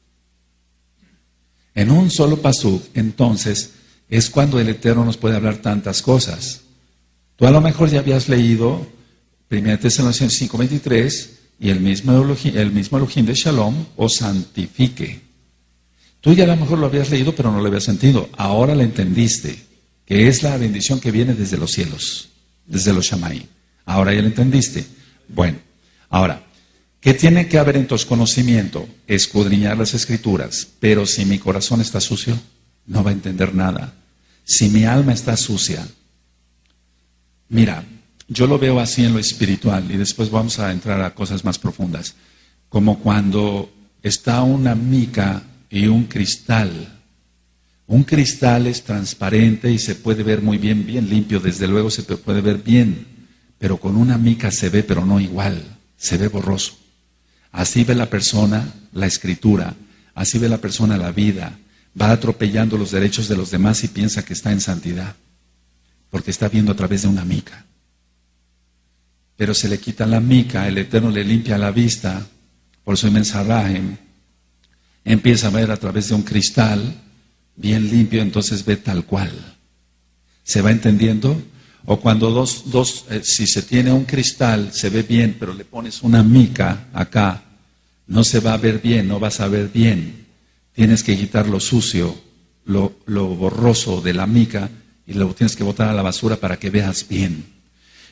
en un solo pasuk, entonces, es cuando el Eterno nos puede hablar tantas cosas. Tú a lo mejor ya habías leído primera Tesalonicenses cinco veintitrés y el mismo Elohim, el mismo Elohim de Shalom os santifique. Tú ya a lo mejor lo habías leído, pero no lo habías sentido. Ahora lo entendiste, que es la bendición que viene desde los cielos, desde los Shammai. Ahora ya lo entendiste. Bueno, ahora, ¿qué tiene que haber en tu conocimiento? Escudriñar las Escrituras. Pero si mi corazón está sucio, no va a entender nada. Si mi alma está sucia, mira, yo lo veo así en lo espiritual y después vamos a entrar a cosas más profundas. Como cuando está una mica y un cristal. Un cristal es transparente y se puede ver muy bien, bien limpio, desde luego se puede ver bien, pero con una mica se ve, pero no igual, se ve borroso. Así ve la persona la Escritura, así ve la persona la vida, va atropellando los derechos de los demás y piensa que está en santidad, porque está viendo a través de una mica. Pero se le quita la mica, el Eterno le limpia la vista, por su mensaraje, empieza a ver a través de un cristal bien limpio, entonces ve tal cual. ¿Se va entendiendo? O cuando dos, dos eh, si se tiene un cristal, se ve bien, pero le pones una mica acá, no se va a ver bien, no vas a ver bien. Tienes que quitar lo sucio, lo, lo borroso de la mica y lo tienes que botar a la basura para que veas bien.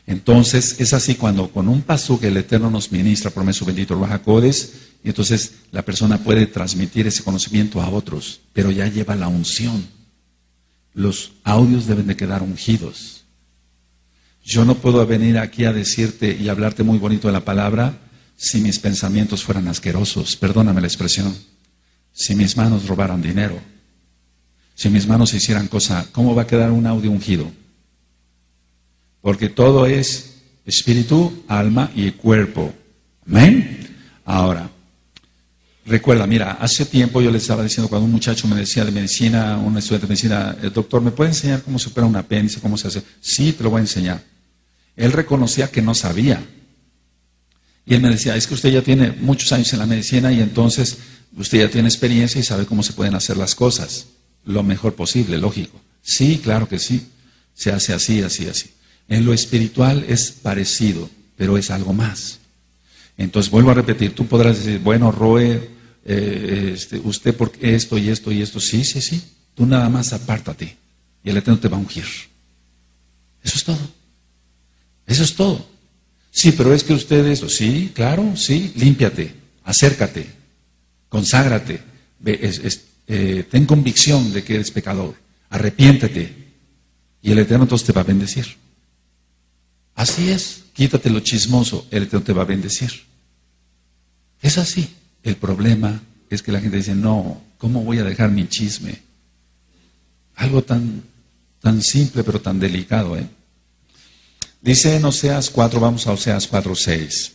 Entonces, es así cuando con un pasú que el Eterno nos ministra, por medio bendito Ruach HaKodesh, y entonces la persona puede transmitir ese conocimiento a otros, pero ya lleva la unción. Los audios deben de quedar ungidos. Yo no puedo venir aquí a decirte y hablarte muy bonito de la palabra si mis pensamientos fueran asquerosos, perdóname la expresión. Si mis manos robaran dinero, si mis manos hicieran cosa, ¿cómo va a quedar un audio ungido? Porque todo es espíritu, alma y cuerpo. ¿Amén? Ahora, recuerda, mira, hace tiempo yo le estaba diciendo cuando un muchacho me decía de medicina, un estudiante de medicina, el doctor, ¿me puede enseñar cómo se opera un apéndice, cómo se hace? Sí, te lo voy a enseñar. Él reconocía que no sabía. Y él me decía, es que usted ya tiene muchos años en la medicina y entonces usted ya tiene experiencia y sabe cómo se pueden hacer las cosas. Lo mejor posible, lógico. Sí, claro que sí. Se hace así, así, así. En lo espiritual es parecido, pero es algo más. Entonces, vuelvo a repetir, tú podrás decir, bueno, Roe, eh, este, usted por esto y esto y esto. Sí, sí, sí. Tú nada más apártate y el Eterno te va a ungir. Eso es todo. Eso es todo. Sí, pero es que usted esto. Sí, claro, sí. Límpiate, acércate, conságrate, ve, es, es, eh, ten convicción de que eres pecador. Arrepiéntete y el Eterno entonces te va a bendecir. Así es, quítate lo chismoso, el Eterno te va a bendecir. Es así. El problema es que la gente dice, no, ¿cómo voy a dejar mi chisme? Algo tan, tan simple pero tan delicado, ¿eh? Dice en Oseas cuatro, vamos a Oseas cuatro, seis.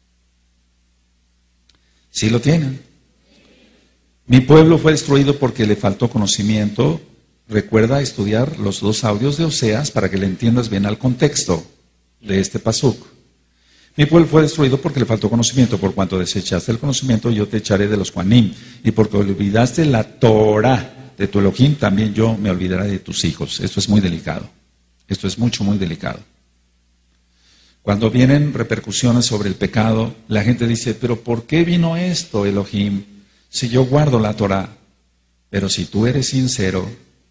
¿Sí lo tienen? Mi pueblo fue destruido porque le faltó conocimiento. Recuerda estudiar los dos audios de Oseas para que le entiendas bien al contexto de este pasuk. Mi pueblo fue destruido porque le faltó conocimiento, por cuanto desechaste el conocimiento, yo te echaré de los Juanim, y porque olvidaste la Torah de tu Elohim, también yo me olvidaré de tus hijos. Esto es muy delicado. Esto es mucho, muy delicado. Cuando vienen repercusiones sobre el pecado, la gente dice, pero ¿por qué vino esto, Elohim? Si yo guardo la Torah. Pero si tú eres sincero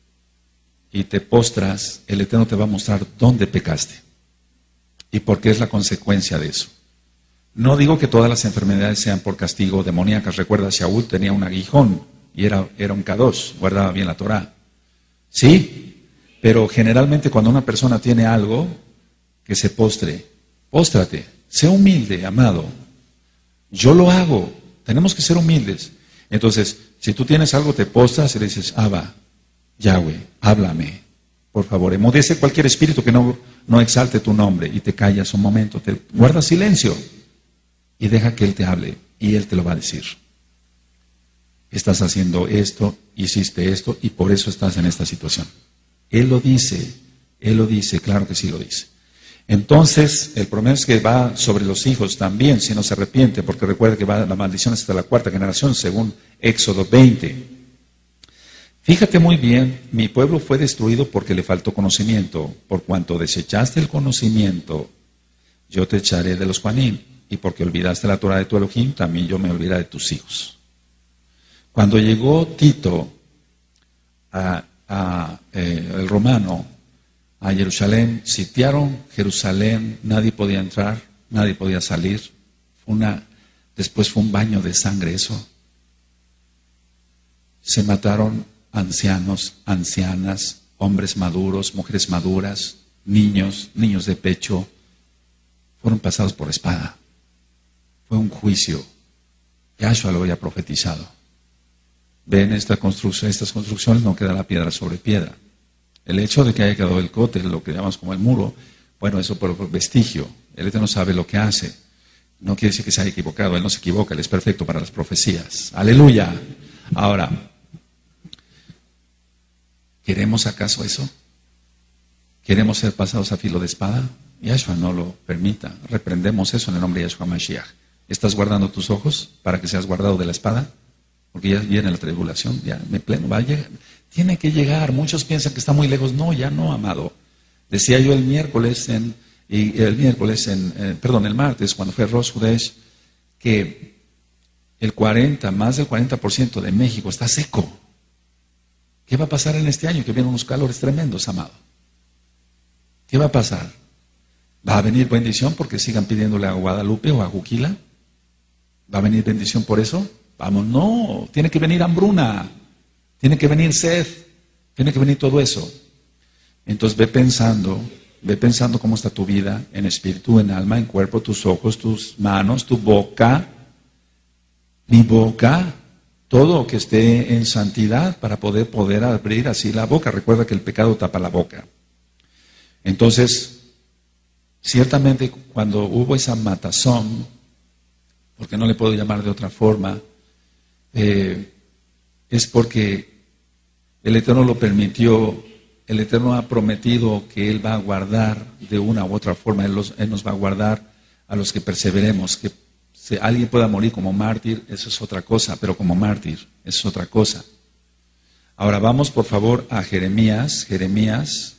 y te postras, el Eterno te va a mostrar dónde pecaste. ¿Y por qué es la consecuencia de eso? No digo que todas las enfermedades sean por castigo demoníacas. Recuerda, Shaul tenía un aguijón y era, era un kadosh, guardaba bien la Torah. Sí, pero generalmente cuando una persona tiene algo, que se postre. Póstrate, sé humilde, amado. Yo lo hago, tenemos que ser humildes. Entonces, si tú tienes algo, te postras y le dices, Abba, Yahweh, háblame. Por favor, emudece cualquier espíritu que no, no exalte tu nombre y te callas un momento, te guarda silencio y deja que Él te hable y Él te lo va a decir. Estás haciendo esto, hiciste esto y por eso estás en esta situación. Él lo dice, Él lo dice, claro que sí lo dice. Entonces, el problema es que va sobre los hijos también, si no se arrepiente, porque recuerda que va la maldición hasta la cuarta generación, según Éxodo veinte. Fíjate muy bien, mi pueblo fue destruido porque le faltó conocimiento. Por cuanto desechaste el conocimiento, yo te echaré de los Juanim. Y porque olvidaste la Torah de tu Elohim, también yo me olvidaré de tus hijos. Cuando llegó Tito, a, a, eh, el romano, a Jerusalén, sitiaron Jerusalén, nadie podía entrar, nadie podía salir. Fue una, después fue un baño de sangre eso. Se mataron ancianos, ancianas, hombres maduros, mujeres maduras, niños, niños de pecho, fueron pasados por espada. Fue un juicio. Yahshua lo había profetizado. Ven esta construcción, estas construcciones no queda la piedra sobre piedra. El hecho de que haya quedado el cótel, lo que llamamos como el muro, bueno, eso por vestigio. El Eterno sabe lo que hace. No quiere decir que se haya equivocado. Él no se equivoca, Él es perfecto para las profecías. Aleluya. Ahora, ¿queremos acaso eso? ¿Queremos ser pasados a filo de espada? Yahshua no lo permita. Reprendemos eso en el nombre de Yahshua Mashiach. ¿Estás guardando tus ojos para que seas guardado de la espada? Porque ya viene la tribulación, ya me pleno, va a llegar. Tiene que llegar. Muchos piensan que está muy lejos. No, ya no, amado. Decía yo el miércoles, en, y el miércoles, en, eh, perdón, el martes, cuando fue Rosh Hodesh, que el cuarenta, más del cuarenta por ciento de México está seco. ¿Qué va a pasar en este año? Que vienen unos calores tremendos, amado. ¿Qué va a pasar? ¿Va a venir bendición porque sigan pidiéndole a Guadalupe o a Juquila? ¿Va a venir bendición por eso? Vamos, no, tiene que venir hambruna, tiene que venir sed, tiene que venir todo eso. Entonces ve pensando, ve pensando cómo está tu vida, en espíritu, en alma, en cuerpo, tus ojos, tus manos, tu boca, mi boca, todo que esté en santidad para poder, poder abrir así la boca. Recuerda que el pecado tapa la boca. Entonces, ciertamente cuando hubo esa matazón, porque no le puedo llamar de otra forma, eh, es porque el Eterno lo permitió. El Eterno ha prometido que Él va a guardar de una u otra forma, Él, los, Él nos va a guardar a los que perseveremos. Que si alguien pueda morir como mártir, eso es otra cosa, pero como mártir, eso es otra cosa. Ahora vamos por favor a Jeremías, Jeremías.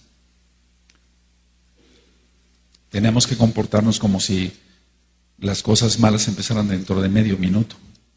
Tenemos que comportarnos como si las cosas malas empezaran dentro de medio minuto.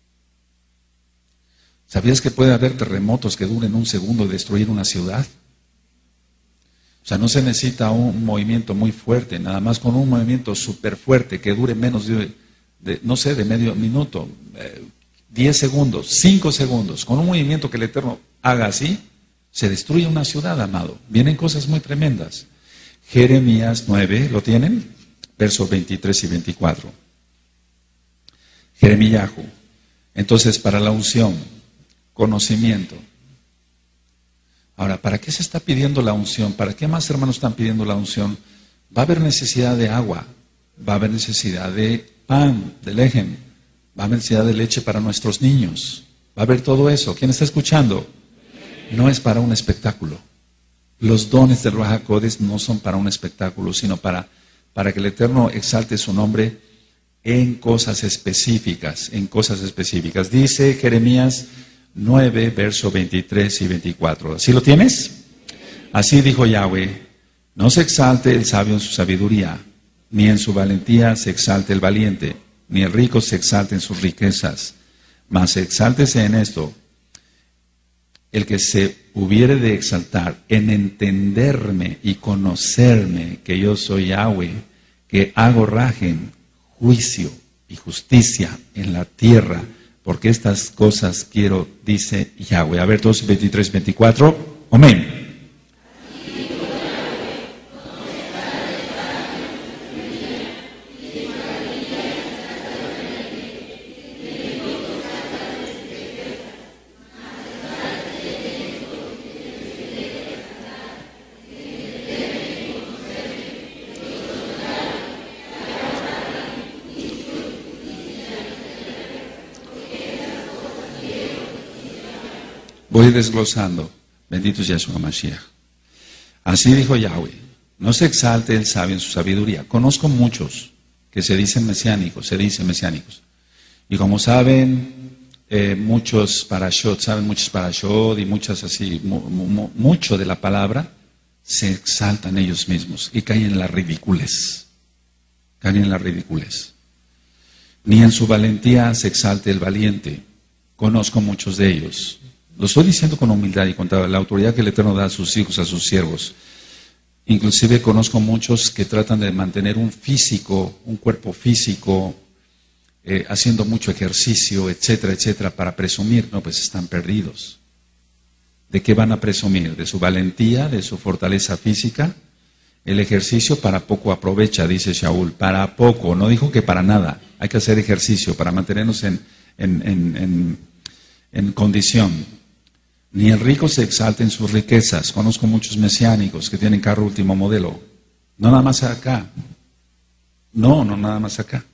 ¿Sabías que puede haber terremotos que duren un segundo y destruir una ciudad? O sea, no se necesita un movimiento muy fuerte, nada más con un movimiento súper fuerte que dure menos de, de, no sé, de medio minuto, eh, diez segundos, cinco segundos. Con un movimiento que el Eterno haga así, se destruye una ciudad, amado. Vienen cosas muy tremendas. Jeremías nueve, ¿lo tienen? Versos veintitrés y veinticuatro. Jeremías. Entonces, para la unción, conocimiento. Ahora, ¿para qué se está pidiendo la unción? ¿Para qué más hermanos están pidiendo la unción? Va a haber necesidad de agua, va a haber necesidad de pan, de lejem, va a haber necesidad de leche para nuestros niños, va a haber todo eso. ¿Quién está escuchando? No es para un espectáculo. Los dones del Ruach HaKodesh no son para un espectáculo, sino para, para que el Eterno exalte su nombre en cosas específicas, en cosas específicas. Dice Jeremías nueve, versos veintitrés y veinticuatro. ¿Así lo tienes? Así dijo Yahweh: no se exalte el sabio en su sabiduría, ni en su valentía se exalte el valiente, ni el rico se exalte en sus riquezas, mas exáltese en esto el que se hubiere de exaltar en entenderme y conocerme, que yo soy Yahweh, que hago rajem, juicio y justicia en la tierra, porque estas cosas quiero, dice Yahweh. A ver, todos veintitrés, veinticuatro. Amén. Voy desglosando. Bendito es Yahshua Mashiach. Así dijo Yahweh: no se exalte el sabio en su sabiduría. Conozco muchos que se dicen mesiánicos, se dicen mesiánicos. Y como saben eh, muchos parashot, saben muchos parashot y muchas así, mu, mu, mucho de la palabra, se exaltan ellos mismos y caen en la ridiculez. Caen en la ridiculez. Ni en su valentía se exalte el valiente. Conozco muchos de ellos. Lo estoy diciendo con humildad y con la autoridad que el Eterno da a sus hijos, a sus siervos. Inclusive conozco muchos que tratan de mantener un físico, un cuerpo físico, eh, haciendo mucho ejercicio, etcétera, etcétera, para presumir. No, pues están perdidos. ¿De qué van a presumir? ¿De su valentía, de su fortaleza física? El ejercicio para poco aprovecha, dice Shaul. Para poco, no dijo que para nada. Hay que hacer ejercicio para mantenernos en, en, en, en, en condición. Ni el rico se exalta en sus riquezas. Conozco muchos mesiánicos que tienen carro último modelo. No nada más acá. No, no nada más acá.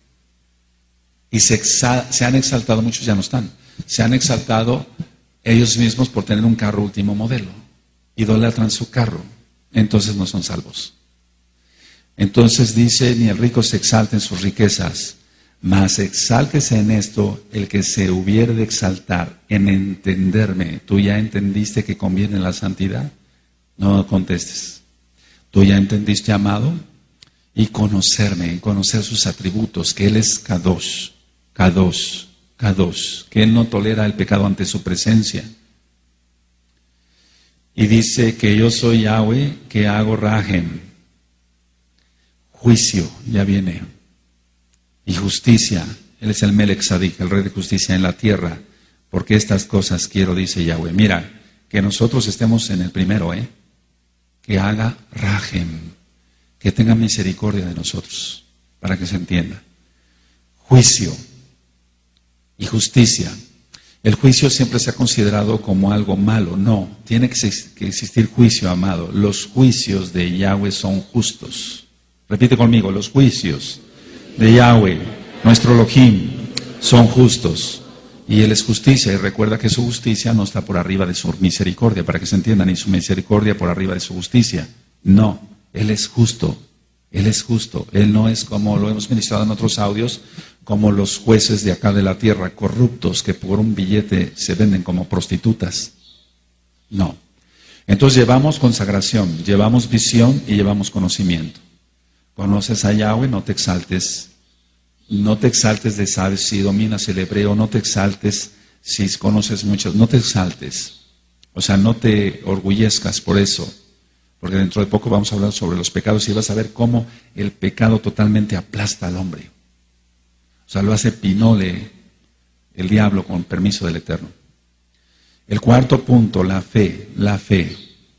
Y se, exal, se han exaltado, muchos ya no están. Se han exaltado ellos mismos por tener un carro último modelo. Idolatran su carro. Entonces no son salvos. Entonces dice: ni el rico se exalta en sus riquezas, mas exáltese en esto el que se hubiere de exaltar en entenderme. ¿Tú ya entendiste que conviene la santidad? No contestes. ¿Tú ya entendiste, amado? Y conocerme, en conocer sus atributos, que Él es Kadosh, Kadosh, Kadosh, que Él no tolera el pecado ante su presencia. Y dice que yo soy Yahweh, que hago rajem, juicio, ya viene, y justicia. Él es el Melech Tzadik, el rey de justicia en la tierra, porque estas cosas quiero, dice Yahweh. Mira, que nosotros estemos en el primero, ¿eh? Que haga Rahem, que tenga misericordia de nosotros, para que se entienda. Juicio y justicia. El juicio siempre se ha considerado como algo malo. No, tiene que existir juicio, amado. Los juicios de Yahweh son justos. Repite conmigo, los juicios de Yahweh, nuestro Elohim, son justos. Y Él es justicia, y recuerda que su justicia no está por arriba de su misericordia, para que se entienda, ni su misericordia por arriba de su justicia. No, Él es justo, Él es justo. Él no es, como lo hemos ministrado en otros audios, como los jueces de acá de la tierra, corruptos, que por un billete se venden como prostitutas. No. Entonces llevamos consagración, llevamos visión y llevamos conocimiento. Conoces a Yahweh, no te exaltes. No te exaltes de sabes si dominas el hebreo, no te exaltes si conoces muchos, no te exaltes. O sea, no te orgullezcas por eso, porque dentro de poco vamos a hablar sobre los pecados y vas a ver cómo el pecado totalmente aplasta al hombre. O sea, lo hace pinole el diablo con permiso del Eterno. El cuarto punto, la fe, la fe.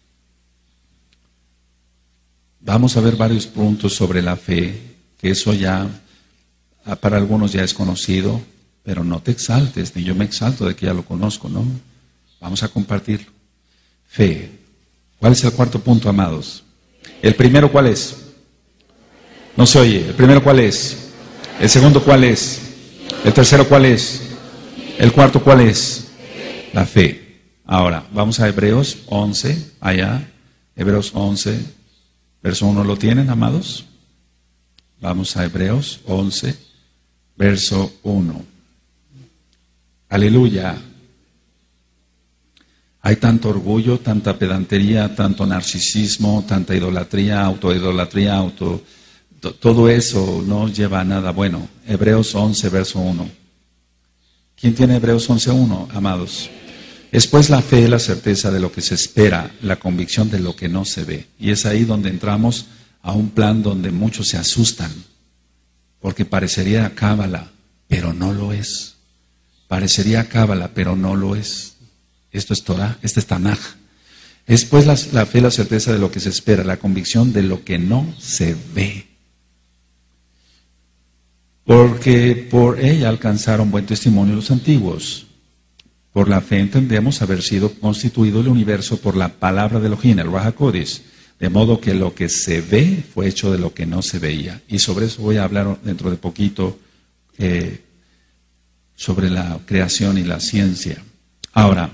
Vamos a ver varios puntos sobre la fe, que eso ya... para algunos ya es conocido, pero no te exaltes, ni yo me exalto de que ya lo conozco, ¿no? Vamos a compartirlo. Fe. ¿Cuál es el cuarto punto, amados? ¿El primero cuál es? No se oye. ¿El primero cuál es? ¿El segundo cuál es? ¿El tercero cuál es? ¿El cuarto cuál es? La fe. Ahora, vamos a Hebreos once, allá. Hebreos once, verso uno, ¿lo tienen, amados? Vamos a Hebreos once. Verso uno. Aleluya. Hay tanto orgullo, tanta pedantería, tanto narcisismo, tanta idolatría, autoidolatría, auto, to, todo eso no lleva a nada bueno. Hebreos once, verso uno. ¿Quién tiene Hebreos once, uno, amados? Es pues la fe, la certeza de lo que se espera, la convicción de lo que no se ve. Y es ahí donde entramos a un plan donde muchos se asustan. Porque parecería cábala, pero no lo es. Parecería cábala, pero no lo es. Esto es Torah, este es Tanaj. Es pues la, la fe, la certeza de lo que se espera, la convicción de lo que no se ve. Porque por ella alcanzaron buen testimonio los antiguos. Por la fe entendemos haber sido constituido el universo por la palabra de Elohim, el Ruach HaKodesh. De modo que lo que se ve fue hecho de lo que no se veía. Y sobre eso voy a hablar dentro de poquito, eh, sobre la creación y la ciencia. Ahora,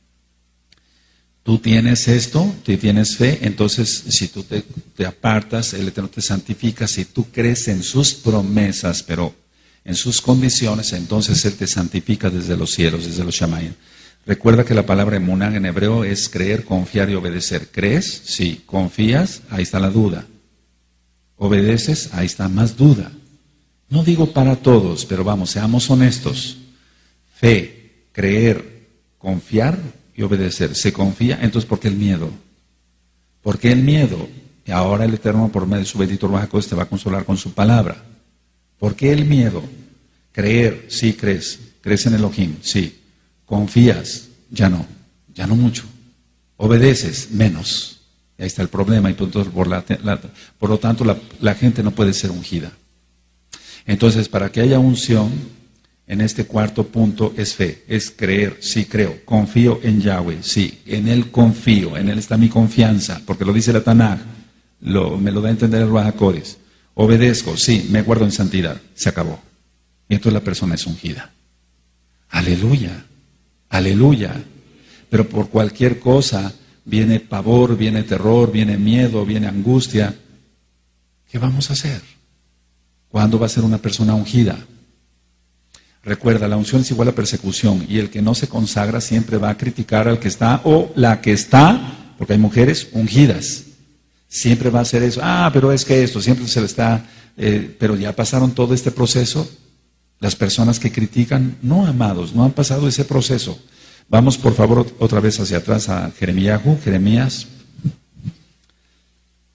tú tienes esto, tú tienes fe, entonces si tú te, te apartas, el Eterno te santifica, si tú crees en sus promesas, pero en sus condiciones, entonces Él te santifica desde los cielos, desde los Shamayim. Recuerda que la palabra emuná en hebreo es creer, confiar y obedecer. ¿Crees? Sí. ¿Confías? Ahí está la duda. ¿Obedeces? Ahí está más duda. No digo para todos, pero vamos, seamos honestos. Fe, creer, confiar y obedecer. ¿Se confía? Entonces, ¿por qué el miedo? ¿Por qué el miedo? Y ahora el Eterno, por medio de su bendito Ruach HaKodesh, te va a consolar con su palabra. ¿Por qué el miedo? Creer, sí crees. ¿Crees en Elohim? Sí. ¿Confías? Ya no, ya no mucho. ¿Obedeces? Menos. Y ahí está el problema. Y por, por, la, la, por lo tanto, la, la gente no puede ser ungida. Entonces, para que haya unción, en este cuarto punto es fe, es creer, sí creo. Confío en Yahweh, sí, en Él confío, en Él está mi confianza, porque lo dice la Tanaj, lo, me lo da a entender el Ruach HaKodesh. Obedezco, sí, me guardo en santidad, se acabó. Y entonces la persona es ungida. Aleluya. Aleluya. Pero por cualquier cosa viene pavor, viene terror, viene miedo, viene angustia. ¿Qué vamos a hacer? ¿Cuándo va a ser una persona ungida? Recuerda, la unción es igual a persecución y el que no se consagra siempre va a criticar al que está o la que está, porque hay mujeres ungidas. Siempre va a hacer eso. Ah, pero es que esto, siempre se le está, eh, pero ya pasaron todo este proceso. Las personas que critican, no, amados, no han pasado ese proceso. Vamos, por favor, otra vez hacia atrás a Jeremías, Jeremías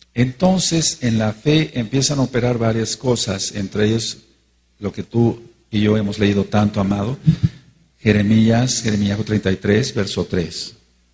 Entonces, en la fe empiezan a operar varias cosas, entre ellos lo que tú y yo hemos leído tanto, amado, Jeremías, Jeremías treinta y tres, verso tres.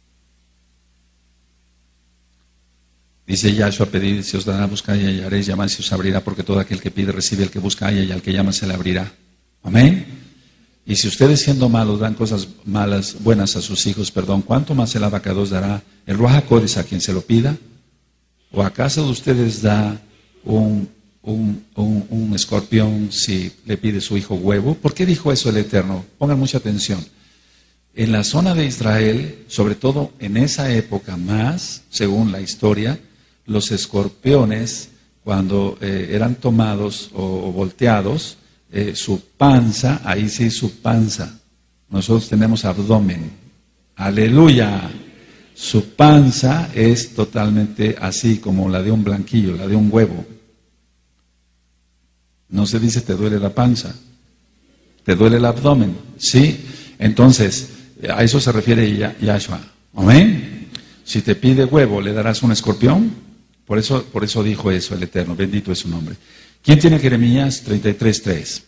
Dice Yahshua, pedid, se os dará, buscad y hallaréis, llamad y se os abrirá, porque todo aquel que pide recibe, el que busca halla, y al que llama se le abrirá. Amén. Y si ustedes siendo malos dan cosas malas, buenas a sus hijos, perdón, ¿cuánto más el abacados dará el Ruach HaKodesh a quien se lo pida? ¿O acaso de ustedes da un, un, un, un escorpión si le pide su hijo huevo? ¿Por qué dijo eso el Eterno? Pongan mucha atención. En la zona de Israel, sobre todo en esa época más, según la historia, los escorpiones, cuando eh, eran tomados o, o volteados, eh, su panza, ahí sí su panza, nosotros tenemos abdomen, aleluya, su panza es totalmente así como la de un blanquillo, la de un huevo. No se dice te duele la panza, te duele el abdomen, ¿sí? Entonces, a eso se refiere Yahshua, amén. Si te pide huevo, ¿le darás un escorpión? Por eso, por eso dijo eso el Eterno, bendito es su nombre. ¿Quién tiene Jeremías treinta y tres, tres?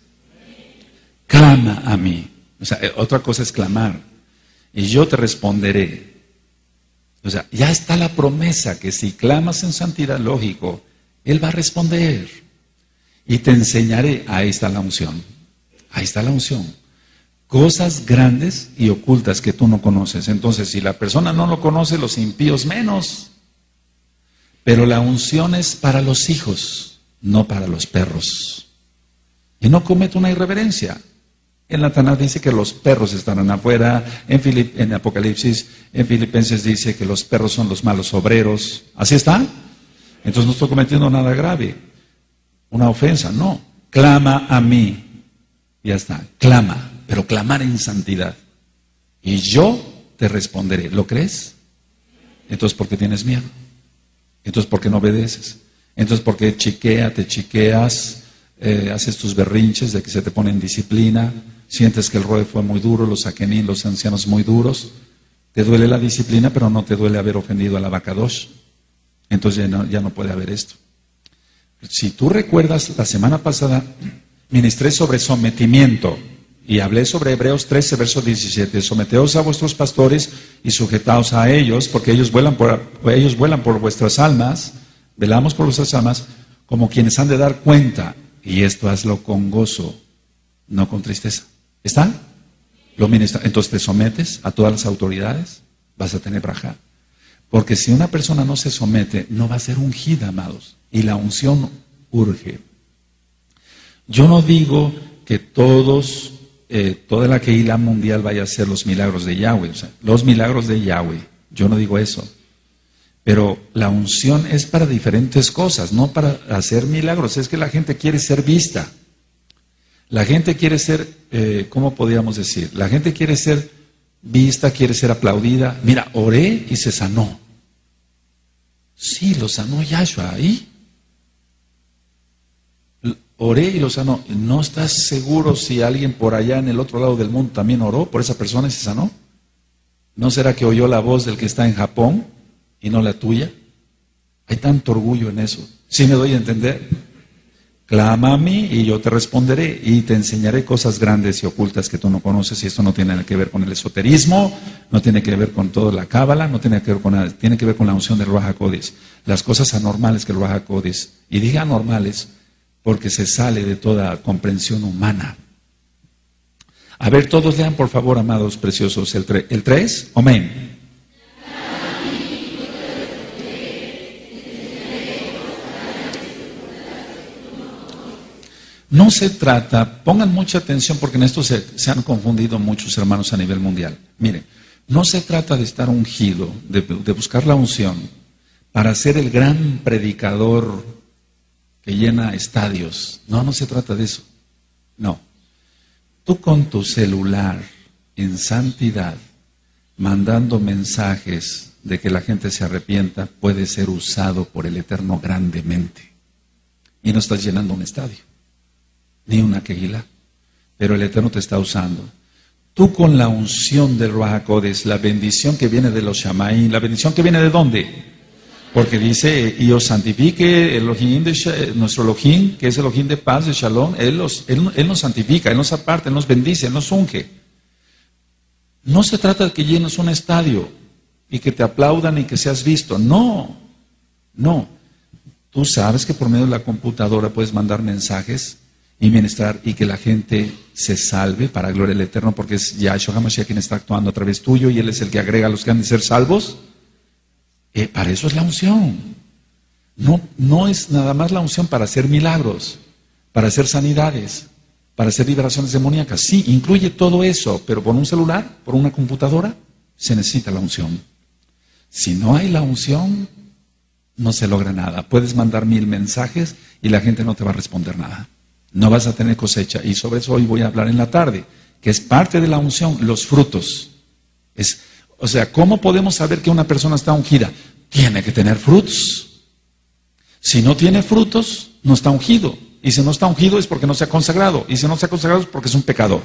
Clama a mí. O sea, otra cosa es clamar. Y yo te responderé. O sea, ya está la promesa que si clamas en santidad, lógico, Él va a responder. Y te enseñaré, ahí está la unción. Ahí está la unción. Cosas grandes y ocultas que tú no conoces. Entonces, si la persona no lo conoce, los impíos menos. Pero la unción es para los hijos, no para los perros. Y no cometa una irreverencia. En la Tanakh dice que los perros estarán afuera, en, Filip, en Apocalipsis, en Filipenses dice que los perros son los malos obreros. ¿Así está? Entonces no estoy cometiendo nada grave, una ofensa, no. Clama a mí, ya está, clama, pero clamar en santidad. Y yo te responderé, ¿lo crees? Entonces, ¿por qué tienes miedo? Entonces, ¿por qué no obedeces? Entonces, ¿por qué chiquea, te chiqueas, eh, haces tus berrinches de que se te pone en disciplina? Sientes que el roe fue muy duro, los saquenín, los ancianos muy duros. Te duele la disciplina, pero no te duele haber ofendido al abacadosh. Entonces ya no, ya no puede haber esto. Si tú recuerdas, la semana pasada ministré sobre sometimiento y hablé sobre Hebreos trece, verso diecisiete. Someteos a vuestros pastores y sujetaos a ellos, porque ellos vuelan por, ellos vuelan por vuestras almas, velamos por vuestras almas, como quienes han de dar cuenta. Y esto hazlo con gozo, no con tristeza. ¿Está? Lo ministra. Entonces te sometes a todas las autoridades, vas a tener braja. Porque si una persona no se somete, no va a ser ungida, amados. Y la unción urge. Yo no digo que todos, eh, toda la Keilah mundial vaya a hacer los milagros de Yahweh. O sea, los milagros de Yahweh. Yo no digo eso. Pero la unción es para diferentes cosas, no para hacer milagros. Es que la gente quiere ser vista. La gente quiere ser, eh, ¿cómo podríamos decir? La gente quiere ser vista, quiere ser aplaudida. Mira, oré y se sanó. Sí, lo sanó Yahshua ahí. Oré y lo sanó. ¿No estás seguro si alguien por allá en el otro lado del mundo también oró por esa persona y se sanó? ¿No será que oyó la voz del que está en Japón y no la tuya? Hay tanto orgullo en eso. ¿Sí me doy a entender? Clama a mí y yo te responderé y te enseñaré cosas grandes y ocultas que tú no conoces, y esto no tiene que ver con el esoterismo, no tiene que ver con toda la cábala, no tiene que ver con nada, tiene que ver con la unción del Ruach HaKodesh, las cosas anormales que el Ruach HaKodesh, y diga anormales porque se sale de toda comprensión humana. A ver, todos lean por favor, amados preciosos, el, tre el tres, amén. No se trata, pongan mucha atención porque en esto se, se han confundido muchos hermanos a nivel mundial. Miren, no se trata de estar ungido, de, de buscar la unción para ser el gran predicador que llena estadios. No, no se trata de eso. No. Tú con tu celular en santidad, mandando mensajes de que la gente se arrepienta, puedes ser usado por el Eterno grandemente. Y no estás llenando un estadio, ni una Keilah, pero el Eterno te está usando. Tú con la unción del Ruach HaKodesh, la bendición que viene de los Shamaim, la bendición que viene ¿de dónde? Porque dice, y os santifique el Elohim de, nuestro Elohim, que es el Elohim de paz, de Shalom, él, los, él, él nos santifica, Él nos aparta, Él nos bendice, Él nos unge. No se trata de que llenes un estadio y que te aplaudan y que seas visto. No, no. Tú sabes que por medio de la computadora puedes mandar mensajes y ministrar y que la gente se salve para gloria del Eterno, porque es Yahshua HaMashiach quien está actuando a través tuyo y Él es el que agrega a los que han de ser salvos. Eh, para eso es la unción. No, no es nada más la unción para hacer milagros, para hacer sanidades, para hacer liberaciones demoníacas. Sí, incluye todo eso, pero por un celular, por una computadora, se necesita la unción. Si no hay la unción, no se logra nada. Puedes mandar mil mensajes y la gente no te va a responder nada. No vas a tener cosecha. Y sobre eso hoy voy a hablar en la tarde, que es parte de la unción, los frutos. Es, o sea, ¿cómo podemos saber que una persona está ungida? Tiene que tener frutos. Si no tiene frutos, no está ungido. Y si no está ungido es porque no se ha consagrado. Y si no se ha consagrado es porque es un pecador.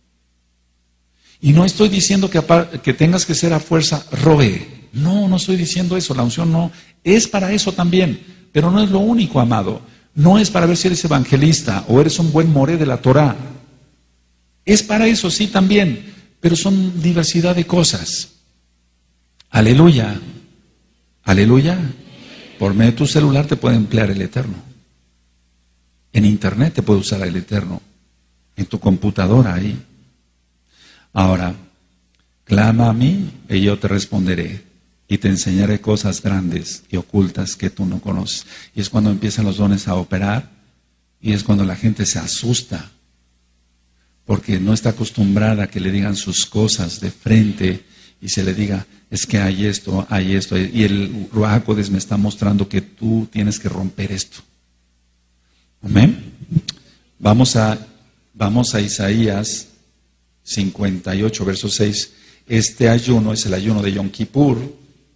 Y no estoy diciendo que, que tengas que ser a fuerza roe. No, no estoy diciendo eso. La unción no es para eso también. Pero no es lo único, amado. No es para ver si eres evangelista o eres un buen moré de la Torah. Es para eso, sí, también. Pero son diversidad de cosas. Aleluya. Aleluya. Por medio de tu celular te puede emplear el Eterno. En internet te puede usar el Eterno. En tu computadora ahí. Ahora, clama a mí y yo te responderé. Y te enseñaré cosas grandes y ocultas que tú no conoces. Y es cuando empiezan los dones a operar. Y es cuando la gente se asusta. Porque no está acostumbrada a que le digan sus cosas de frente. Y se le diga, es que hay esto, hay esto. Y el Ruach HaKodesh me está mostrando que tú tienes que romper esto. Amén. Vamos a, vamos a Isaías cincuenta y ocho, verso seis. Este ayuno es el ayuno de Yom Kippur.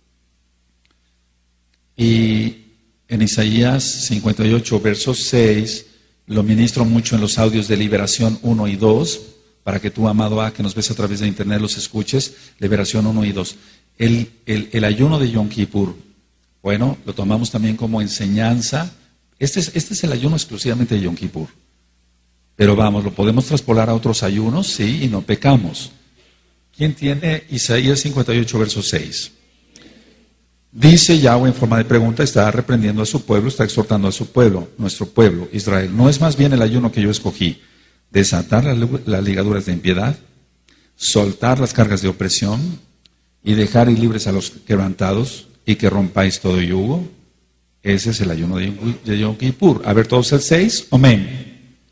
Y en Isaías cincuenta y ocho, verso seis, lo ministro mucho en los audios de Liberación uno y dos, para que tú, amado A, que nos ves a través de internet, los escuches. Liberación uno y dos. El, el, el ayuno de Yom Kippur, bueno, lo tomamos también como enseñanza. Este es, este es el ayuno exclusivamente de Yom Kippur. Pero vamos, lo podemos traspolar a otros ayunos, sí, y no pecamos. ¿Quién tiene Isaías cincuenta y ocho, verso seis? Dice Yahweh en forma de pregunta, está reprendiendo a su pueblo, está exhortando a su pueblo, nuestro pueblo, Israel. ¿No es más bien el ayuno que yo escogí? Desatar las, las ligaduras de impiedad, soltar las cargas de opresión y dejar ir libres a los quebrantados y que rompáis todo yugo. Ese es el ayuno de Yom Kippur. A ver, todos el seis. Amén.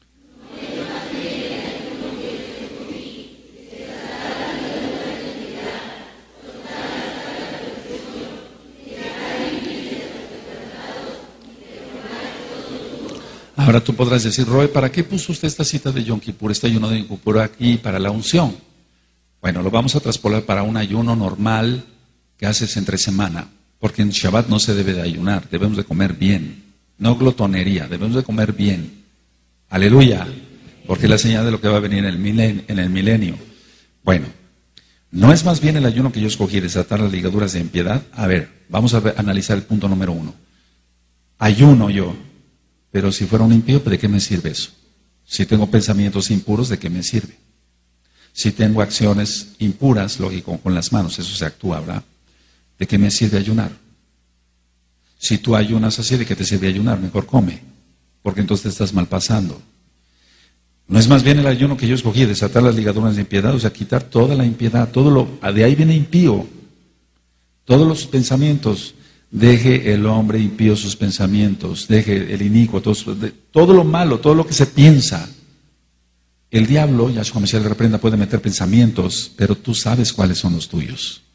Ahora tú podrás decir, Roe, ¿para qué puso usted esta cita de Yom Kippur, este ayuno de Yom Kippur aquí para la unción? Bueno, lo vamos a traspolar para un ayuno normal que haces entre semana, porque en Shabbat no se debe de ayunar, debemos de comer bien, no glotonería, debemos de comer bien. Aleluya, porque es la señal de lo que va a venir en el milenio. En el milenio. Bueno, ¿no es más bien el ayuno que yo escogí, desatar las ligaduras de impiedad? A ver, vamos a ver, analizar el punto número uno. Ayuno yo. Pero si fuera un impío, ¿de qué me sirve eso? Si tengo pensamientos impuros, ¿de qué me sirve? Si tengo acciones impuras, lógico, con las manos, eso se actúa, ¿verdad? ¿De qué me sirve ayunar? Si tú ayunas así, ¿de qué te sirve ayunar? Mejor come, porque entonces te estás mal pasando. ¿No es más bien el ayuno que yo escogí, desatar las ligaduras de impiedad? O sea, quitar toda la impiedad, todo lo, de ahí viene impío. Todos los pensamientos. Deje el hombre impío sus pensamientos, deje el inicuo, todo, todo lo malo, todo lo que se piensa. El diablo, Yahshua Mashiach le reprenda, puede meter pensamientos, pero tú sabes cuáles son los tuyos.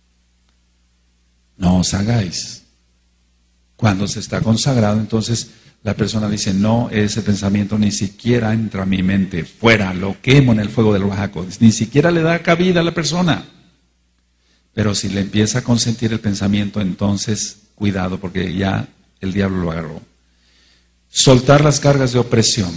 No os hagáis. Cuando se está consagrado, entonces la persona dice, no, ese pensamiento ni siquiera entra a mi mente, fuera, lo quemo en el fuego del Ruach HaKodesh, ni siquiera le da cabida a la persona. Pero si le empieza a consentir el pensamiento, entonces, cuidado, porque ya el diablo lo agarró. Soltar las cargas de opresión.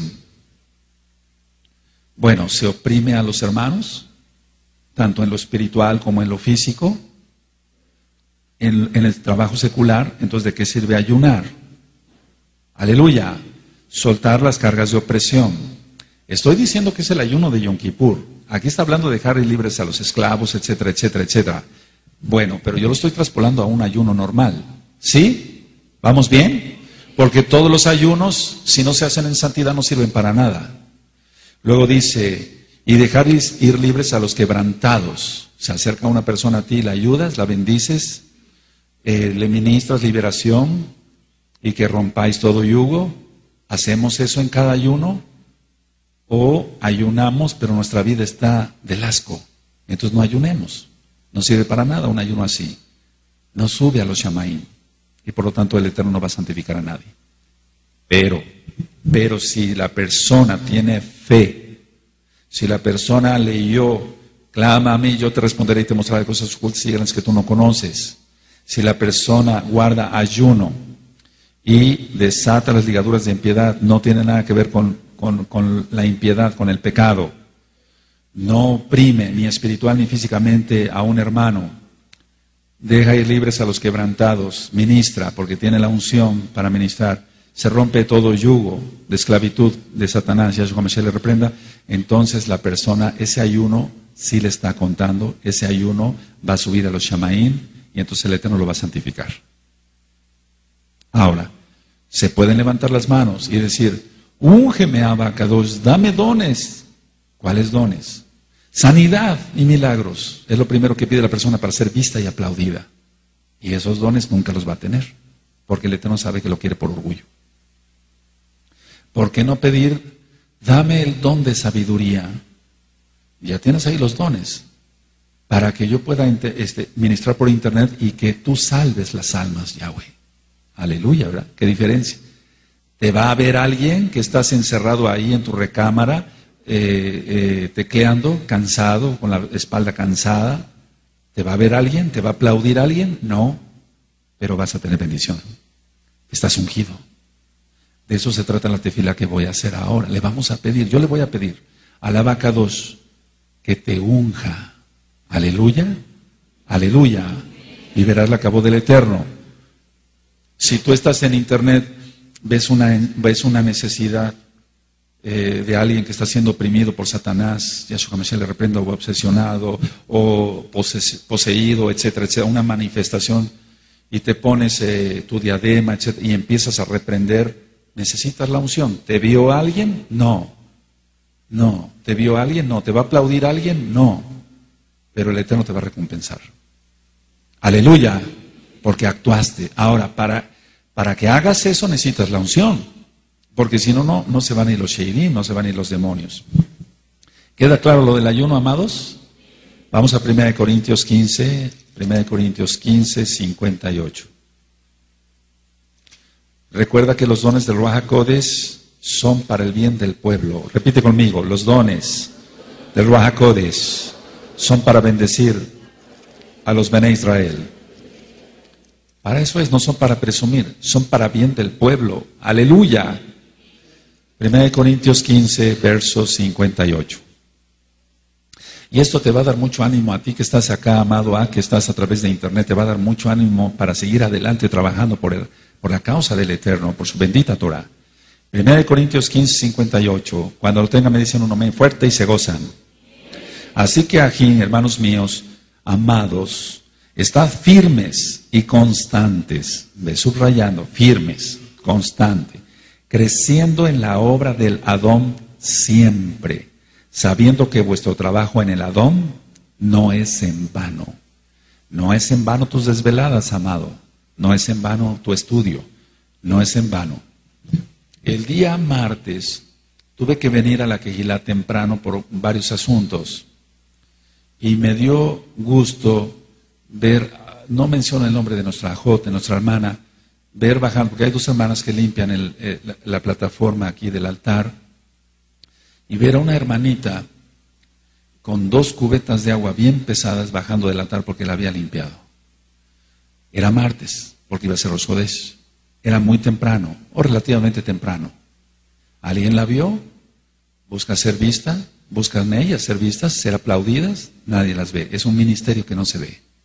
Bueno, se oprime a los hermanos, tanto en lo espiritual como en lo físico. en, en el trabajo secular, entonces ¿de qué sirve ayunar? Aleluya. Soltar las cargas de opresión. Estoy diciendo que es el ayuno de Yom Kippur. Aquí está hablando de dejar libres a los esclavos, etcétera, etcétera, etcétera. Bueno, pero yo lo estoy traspolando a un ayuno normal. ¿Sí? ¿Vamos bien? Porque todos los ayunos, si no se hacen en santidad, no sirven para nada. Luego dice, y dejar ir libres a los quebrantados. Se acerca una persona a ti, la ayudas, la bendices, eh, le ministras liberación y que rompáis todo yugo. ¿Hacemos eso en cada ayuno? O ayunamos, pero nuestra vida está del asco. Entonces no ayunemos. No sirve para nada un ayuno así. No sube a los shamaim. Y por lo tanto el Eterno no va a santificar a nadie. Pero, pero si la persona tiene fe, si la persona leyó, clama a mí, yo te responderé y te mostraré cosas ocultas y grandes que tú no conoces. Si la persona guarda ayuno y desata las ligaduras de impiedad, no tiene nada que ver con, con, con la impiedad, con el pecado. No oprime ni espiritual ni físicamente a un hermano. Deja ir libres a los quebrantados, ministra, porque tiene la unción para ministrar. Se rompe todo yugo de esclavitud de Satanás, Yahshua Mashiach le reprenda. Entonces la persona, ese ayuno sí le está contando, ese ayuno va a subir a los shamaim y entonces el Eterno lo va a santificar. Ahora, se pueden levantar las manos y decir, úngeme, Abacados, dame dones. ¿Cuáles dones? Sanidad y milagros. Es lo primero que pide la persona para ser vista y aplaudida. Y esos dones nunca los va a tener, porque el Eterno sabe que lo quiere por orgullo. ¿Por qué no pedir, dame el don de sabiduría? Ya tienes ahí los dones, para que yo pueda este, ministrar por internet y que tú salves las almas, Yahweh. Aleluya, ¿verdad? ¿Qué diferencia? Te va a ver alguien que estás encerrado ahí en tu recámara, eh, eh, tecleando, cansado, con la espalda cansada. ¿Te va a ver alguien? ¿Te va a aplaudir alguien? No, pero vas a tener bendición. Estás ungido. De eso se trata la tefila que voy a hacer ahora. Le vamos a pedir, yo le voy a pedir al Abacados que te unja. Aleluya, aleluya. Y verás la cabo del Eterno. Si tú estás en internet, ves una, ves una necesidad eh, de alguien que está siendo oprimido por Satanás, Yahshua Mashiach le reprenda, o obsesionado, o pose, poseído, etcétera, etcétera, una manifestación, y te pones eh, tu diadema, etcétera, y empiezas a reprender, necesitas la unción. ¿Te vio alguien? No. No. ¿Te vio alguien? No. ¿Te va a aplaudir alguien? No. Pero el Eterno te va a recompensar. Aleluya. Porque actuaste. Ahora, para, para que hagas eso necesitas la unción. Porque si no, no, no se van a ir los sheirim, no se van a ir los demonios. ¿Queda claro lo del ayuno, amados? Vamos a primera de Corintios quince, primera de Corintios quince, cincuenta y ocho. Recuerda que los dones del Ruach HaKodesh son para el bien del pueblo. Repite conmigo, los dones del Ruach HaKodesh son para bendecir a los Bene Israel. Para eso es, no son para presumir, son para bien del pueblo. Aleluya. primera de Corintios quince, verso cincuenta y ocho. Y esto te va a dar mucho ánimo a ti que estás acá, amado A, que estás a través de internet, te va a dar mucho ánimo para seguir adelante trabajando por, el, por la causa del Eterno, por su bendita Torah. primera de Corintios quince, cincuenta y ocho. Cuando lo tengan me dicen un amén fuerte y se gozan. Así que aquí, hermanos míos, amados, estad firmes y constantes, ve subrayando, firmes, constante, creciendo en la obra del Adón siempre, sabiendo que vuestro trabajo en el Adón no es en vano. No es en vano tus desveladas, amado. No es en vano tu estudio. No es en vano. El día martes tuve que venir a la Quejilá temprano por varios asuntos y me dio gusto ver, no menciono el nombre de nuestra ajot, de nuestra hermana, ver bajando, porque hay dos hermanas que limpian el, eh, la, la plataforma aquí del altar, y ver a una hermanita con dos cubetas de agua bien pesadas bajando del altar porque la había limpiado. Era martes, porque iba a ser Rosh Chodesh. Era muy temprano, o relativamente temprano. ¿Alguien la vio? ¿Busca ser vista? ¿Buscan ellas ser vistas, ser aplaudidas? Nadie las ve. Es un ministerio que no se ve.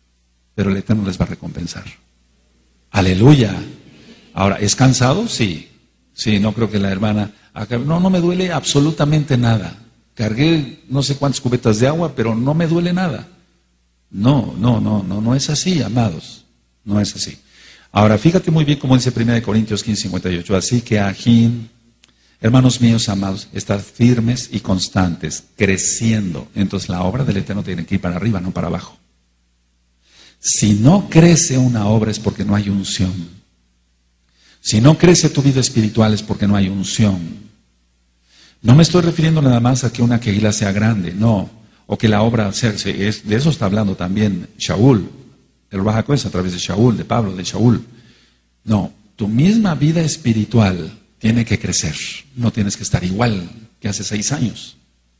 pero el Eterno les va a recompensar. Aleluya. Ahora, ¿es cansado? Sí. Sí, no creo que la hermana, acá, no, no me duele absolutamente nada. Cargué no sé cuántas cubetas de agua, pero no me duele nada. No, no, no, no, no es así, amados. No es así. Ahora, fíjate muy bien cómo dice primera de Corintios quince, cincuenta y ocho. Así que, ajín, hermanos míos amados, estad firmes y constantes, creciendo. Entonces la obra del Eterno tiene que ir para arriba, no para abajo. Si no crece una obra es porque no hay unción. Si no crece tu vida espiritual es porque no hay unción. No me estoy refiriendo nada más a que una queguila sea grande, no. O que la obra sea, es, de eso está hablando también Shaul. El Rahaco es a través de Shaul, de Pablo, de Shaul. No, tu misma vida espiritual tiene que crecer. No tienes que estar igual que hace seis años.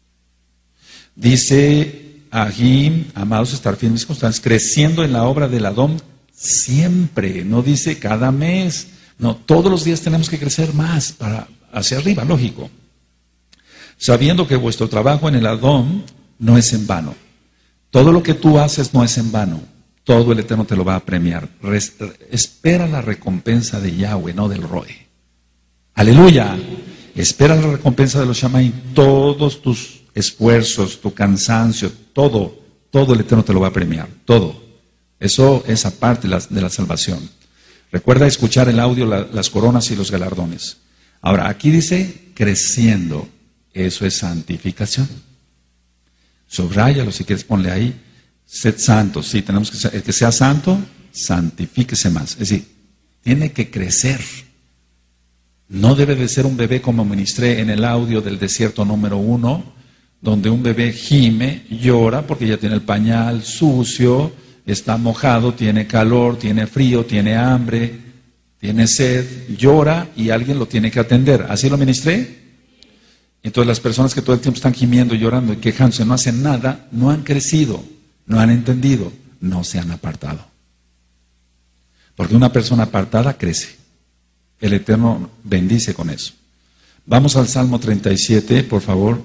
Dice Ahim, amados, estar firmes y constantes, creciendo en la obra del Adón siempre. No dice cada mes. No, todos los días tenemos que crecer más para hacia arriba, lógico. Sabiendo que vuestro trabajo en el Adón no es en vano. Todo lo que tú haces no es en vano. Todo el Eterno te lo va a premiar. Res, espera la recompensa de Yahweh, no del Roe. Aleluya. Espera la recompensa de los Shammai. Todos tus esfuerzos, tu cansancio, todo, todo el Eterno te lo va a premiar. Todo. Eso es aparte de la, de la salvación. Recuerda escuchar el audio, la, las coronas y los galardones. Ahora, aquí dice creciendo. Eso es santificación. Subráyalo si quieres, ponle ahí. Sed santos. Sí, tenemos que ser, el que sea santo, santifíquese más. Es decir, tiene que crecer. No debe de ser un bebé como ministré en el audio del desierto número uno, donde un bebé gime, llora porque ya tiene el pañal sucio, está mojado, tiene calor, tiene frío, tiene hambre, tiene sed, llora y alguien lo tiene que atender. ¿Así lo ministré? Entonces las personas que todo el tiempo están gimiendo, llorando y quejándose, no hacen nada, no han crecido, no han entendido, no se han apartado. Porque una persona apartada crece. El Eterno bendice con eso. Vamos al Salmo treinta y siete, por favor.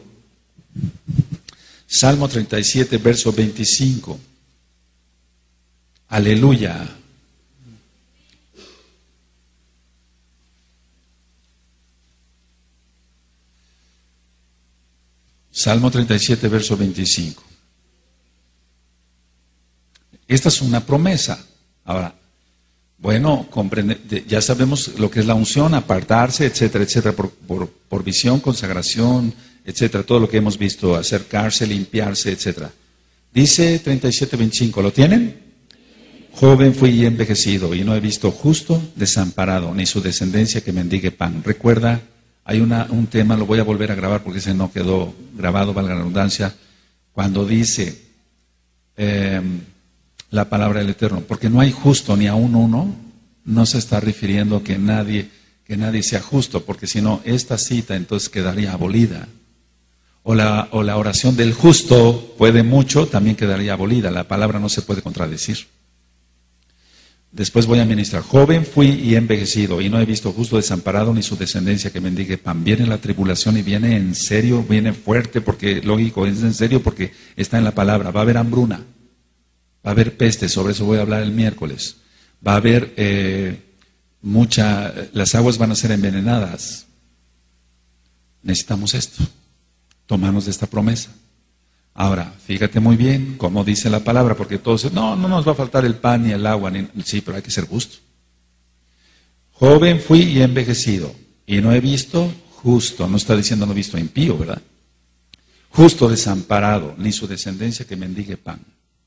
Salmo treinta y siete, verso veinticinco. Aleluya. Salmo treinta y siete, verso veinticinco. Esta es una promesa. Ahora, bueno, comprende, ya sabemos lo que es la unción, apartarse, etcétera, etcétera, por, por, por visión, consagración, etcétera, todo lo que hemos visto, acercarse, limpiarse, etcétera. Dice treinta y siete, veinticinco, ¿lo tienen? Joven fui y envejecido, y no he visto justo desamparado, ni su descendencia que mendigue pan. Recuerda, hay una, un tema, lo voy a volver a grabar porque ese no quedó grabado, valga la redundancia, cuando dice eh, la palabra del Eterno, porque no hay justo ni aún uno, no se está refiriendo que nadie, que nadie sea justo, porque si no, esta cita entonces quedaría abolida. O la, o la oración del justo puede mucho, también quedaría abolida, la palabra no se puede contradecir. Después voy a ministrar. Joven fui y envejecido, y no he visto justo desamparado ni su descendencia que mendigue pan. Viene la tribulación y viene en serio, viene fuerte, porque lógico, es en serio porque está en la palabra. Va a haber hambruna, va a haber peste, sobre eso voy a hablar el miércoles. Va a haber eh, mucha, las aguas van a ser envenenadas. Necesitamos esto, tomarnos de esta promesa. Ahora, fíjate muy bien cómo dice la palabra, porque todos dicen, no, no nos va a faltar el pan ni el agua, ni... sí, pero hay que ser justo. Joven fui y envejecido, y no he visto justo, no está diciendo no he visto impío, ¿verdad? Justo desamparado, ni su descendencia que mendigue pan.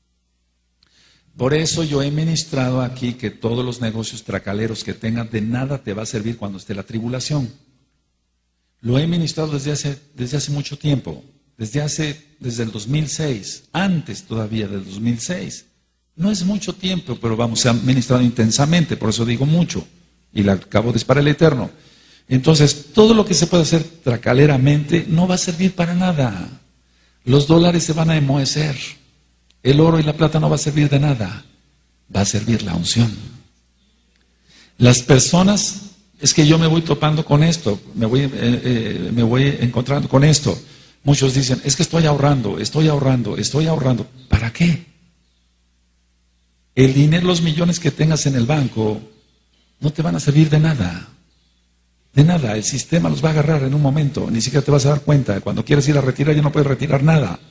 Por eso yo he ministrado aquí que todos los negocios tracaleros que tengan, de nada te va a servir cuando esté la tribulación. Lo he ministrado desde hace, desde hace mucho tiempo. Desde hace, desde el dos mil seis, antes todavía del dos mil seis. No es mucho tiempo, pero vamos, se ha ministrado intensamente, por eso digo mucho. Y la acabo de para el Eterno. Entonces, todo lo que se puede hacer tracaleramente no va a servir para nada. Los dólares se van a enmohecer. El oro y la plata no va a servir de nada. Va a servir la unción. Las personas, es que yo me voy topando con esto, me voy, eh, eh, me voy encontrando con esto. Muchos dicen, es que estoy ahorrando, estoy ahorrando, estoy ahorrando. ¿Para qué? el dinero, los millones que tengas en el banco, no te van a servir de nada. De nada, el sistema los va a agarrar en un momento, ni siquiera te vas a dar cuenta. Cuando quieres ir a retirar ya no puedes retirar nada.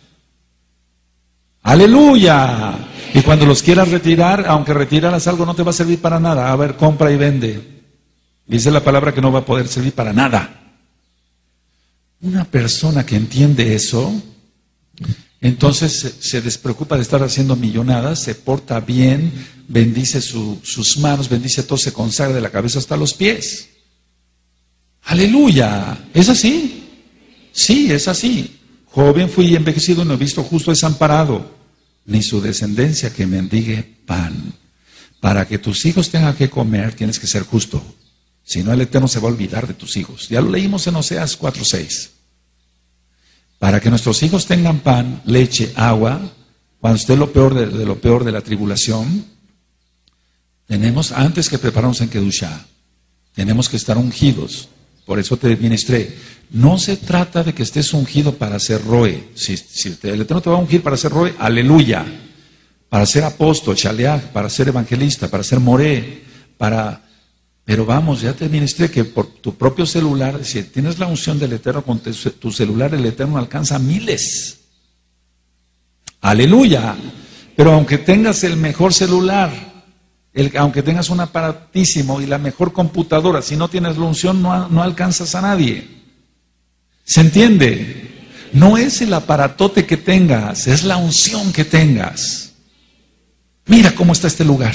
¡Aleluya! Y cuando los quieras retirar, aunque retiraras algo, no te va a servir para nada. A ver, compra y vende. Dice la palabra que no va a poder servir para nada. Una persona que entiende eso, entonces se, se despreocupa de estar haciendo millonadas, se porta bien, bendice su, sus manos, bendice todo, se consagra de la cabeza hasta los pies. ¡Aleluya! ¿Es así? Sí, es así. Joven fui y envejecido, no he visto justo desamparado, ni su descendencia que mendigue pan. Para que tus hijos tengan que comer, tienes que ser justo. Si no, el Eterno se va a olvidar de tus hijos. Ya lo leímos en Oseas cuatro seis. Para que nuestros hijos tengan pan, leche, agua, cuando esté lo peor de, de lo peor de la tribulación, tenemos, antes que prepararnos en Kedushá, tenemos que estar ungidos. Por eso te ministré. No se trata de que estés ungido para ser roe. Si, si el Eterno te va a ungir para ser roe, aleluya. Para ser apóstol, chaleaj, para ser evangelista, para ser moré, para... Pero vamos, ya te ministré que por tu propio celular, si tienes la unción del Eterno con tu celular, el Eterno alcanza miles. Aleluya. Pero aunque tengas el mejor celular, el, aunque tengas un aparatísimo y la mejor computadora, si no tienes la unción no, no alcanzas a nadie. ¿Se entiende? No es el aparatote que tengas, es la unción que tengas. Mira cómo está este lugar.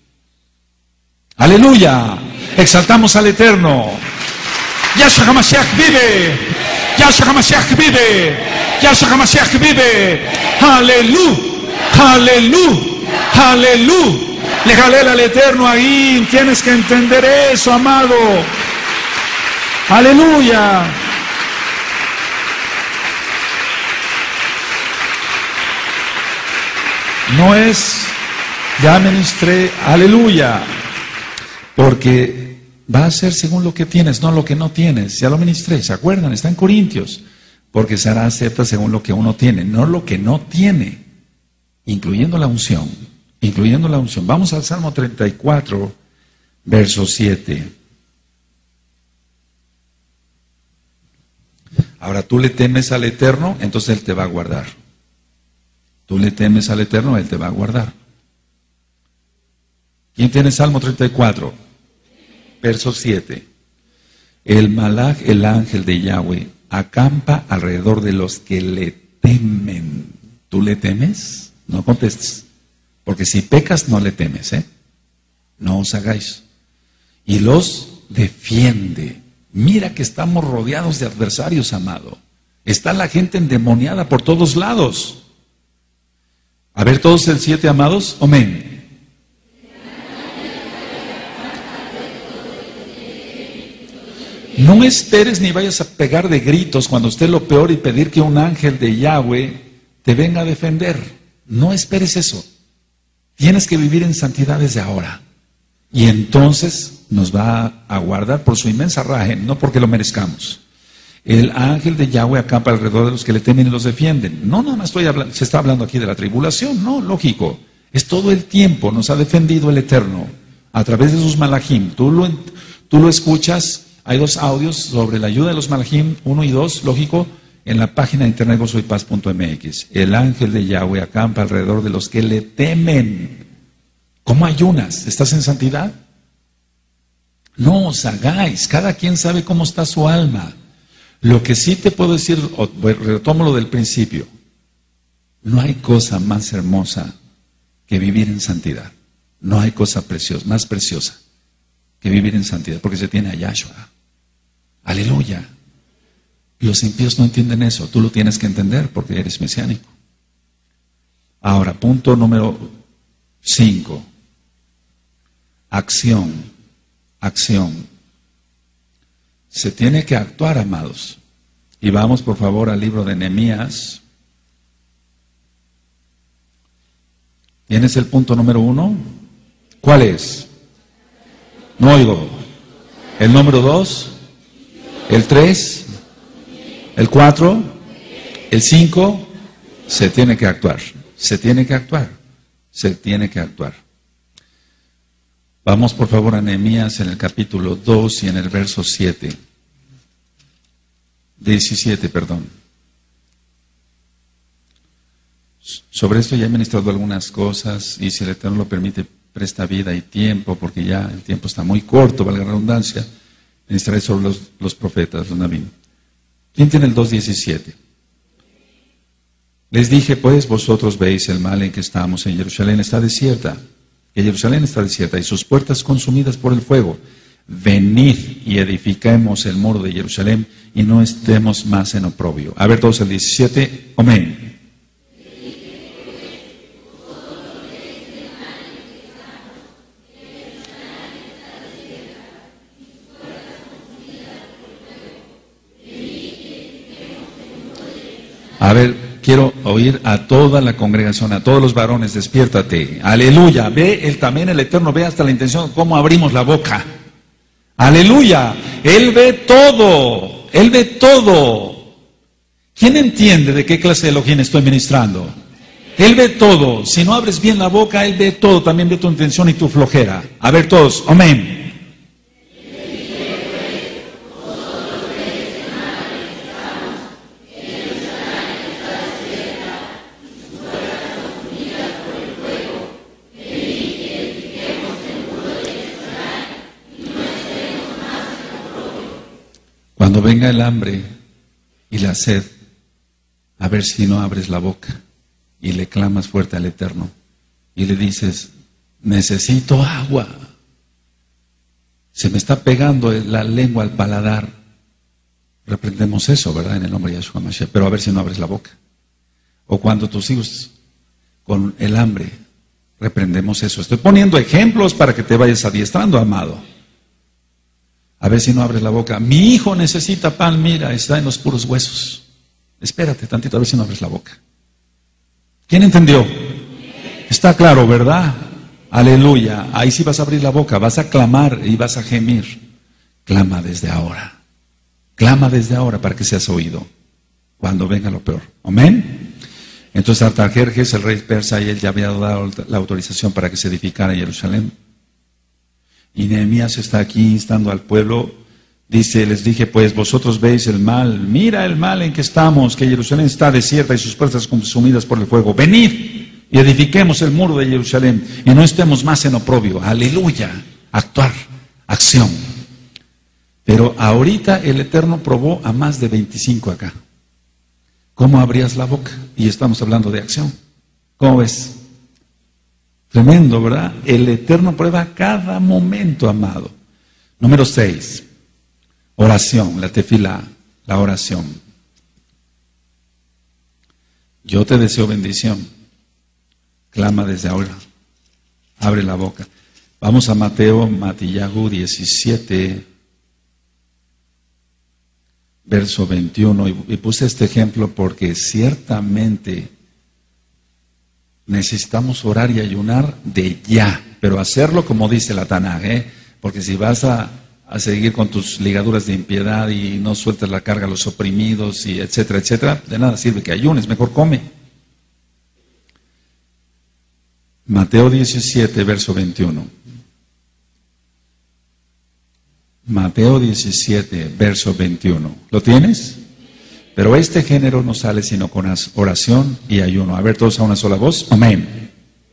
Aleluya. Exaltamos al Eterno. Yahshua HaMashiach vive. Yahshua HaMashiach vive. Yahshua HaMashiach vive. Aleluya. Aleluya. Aleluya. Le jalé al Eterno ahí. Tienes que entender eso, amado. Aleluya. No es, ya ministré, aleluya. Porque va a ser según lo que tienes, no lo que no tienes. Ya lo ministré, ¿se acuerdan? Está en Corintios. Porque será acepta según lo que uno tiene, no lo que no tiene. Incluyendo la unción. Incluyendo la unción. Vamos al Salmo treinta y cuatro, verso siete. Ahora tú le temes al Eterno, entonces Él te va a guardar. Tú le temes al Eterno, Él te va a guardar. ¿Quién tiene Salmo treinta y cuatro? Verso siete. El malaj, el ángel de Yahweh, acampa alrededor de los que le temen. ¿Tú le temes? No contestes. Porque si pecas, no le temes, ¿eh? No os hagáis. Y los defiende. Mira que estamos rodeados de adversarios, amado. Está la gente endemoniada por todos lados. A ver, todos el siete, amados. Amén. No esperes ni vayas a pegar de gritos cuando esté lo peor y pedir que un ángel de Yahweh te venga a defender. No esperes eso. Tienes que vivir en santidad desde ahora. Y entonces nos va a guardar por su inmensa rajen, no porque lo merezcamos. El ángel de Yahweh acampa alrededor de los que le temen y los defienden. No, no, no estoy hablando, se está hablando aquí de la tribulación, no, lógico. Es todo el tiempo, nos ha defendido el Eterno a través de sus malajim. Tú lo, tú lo escuchas. Hay dos audios sobre la ayuda de los malajim, uno y dos, lógico, en la página de internet gozo y paz punto m x. El ángel de Yahweh acampa alrededor de los que le temen. ¿Cómo ayunas? ¿Estás en santidad? No os hagáis, cada quien sabe cómo está su alma. Lo que sí te puedo decir, retomo lo del principio, no hay cosa más hermosa que vivir en santidad. No hay cosa preciosa, más preciosa que vivir en santidad, porque se tiene a Yahshua. Aleluya. Los impíos no entienden eso, tú lo tienes que entender porque eres mesiánico. Ahora, punto número cinco. Acción, acción. Se tiene que actuar, amados. Y vamos por favor al libro de Nehemías. ¿Tienes el punto número uno? ¿Cuál es? No oigo. ¿El número dos? ¿El tres? ¿El cuatro? ¿El cinco? Se tiene que actuar. Se tiene que actuar. Se tiene que actuar. Vamos por favor a Nehemías en el capítulo dos y en el verso siete. diecisiete, perdón. Sobre esto ya he ministrado algunas cosas y si el Eterno lo permite, presta vida y tiempo, porque ya el tiempo está muy corto, valga la redundancia, ministraré sobre los, los profetas, los Nabim. ¿Quién tiene el dos diecisiete? Les dije, pues, vosotros veis el mal en que estamos en Jerusalén, está desierta, que Jerusalén está desierta y sus puertas consumidas por el fuego. Venid y edifiquemos el muro de Jerusalén y no estemos más en oprobio. A ver todos el diecisiete, amén. A ver, quiero oír a toda la congregación, a todos los varones, despiértate. Aleluya, ve el, también el Eterno, ve hasta la intención, cómo abrimos la boca. Aleluya, Él ve todo, Él ve todo. ¿Quién entiende de qué clase de Elohim estoy ministrando? Él ve todo, si no abres bien la boca, Él ve todo, también ve tu intención y tu flojera. A ver todos, amén. Cuando venga el hambre y la sed, a ver si no abres la boca y le clamas fuerte al Eterno y le dices, necesito agua. Se me está pegando la lengua al paladar. Reprendemos eso, ¿verdad? En el nombre de Yahshua Mashiach, pero a ver si no abres la boca. O cuando tus hijos con el hambre, reprendemos eso. Estoy poniendo ejemplos para que te vayas adiestrando, amado. A ver si no abres la boca. Mi hijo necesita pan, mira, está en los puros huesos. Espérate tantito, a ver si no abres la boca. ¿Quién entendió? Está claro, ¿verdad? Aleluya. Ahí sí vas a abrir la boca, vas a clamar y vas a gemir. Clama desde ahora. Clama desde ahora para que seas oído cuando venga lo peor. Amén. Entonces Artajerjes, el rey persa, y él ya había dado la autorización para que se edificara Jerusalén. Y Nehemías está aquí instando al pueblo, dice, les dije, pues vosotros veis el mal, mira el mal en que estamos, que Jerusalén está desierta y sus puertas consumidas por el fuego. Venid y edifiquemos el muro de Jerusalén y no estemos más en oprobio. Aleluya, actuar, acción. Pero ahorita el Eterno probó a más de veinticinco acá. ¿Cómo abrías la boca? Y estamos hablando de acción. ¿Cómo ves? Tremendo, ¿verdad? El Eterno prueba cada momento, amado. Número seis, oración, la tefilá, la oración. Yo te deseo bendición. Clama desde ahora. Abre la boca. Vamos a Mateo, Matillahu diecisiete, verso veintiuno. Y, y puse este ejemplo porque ciertamente necesitamos orar y ayunar de ya, pero hacerlo como dice la Tanaj, ¿eh? Porque si vas a, a seguir con tus ligaduras de impiedad y no sueltas la carga a los oprimidos, y etcétera, etcétera, de nada sirve que ayunes, mejor come. Mateo diecisiete, verso veintiuno. Mateo diecisiete, verso veintiuno. ¿Lo tienes? Pero este género no sale sino con oración y ayuno. A ver, todos a una sola voz. Amén.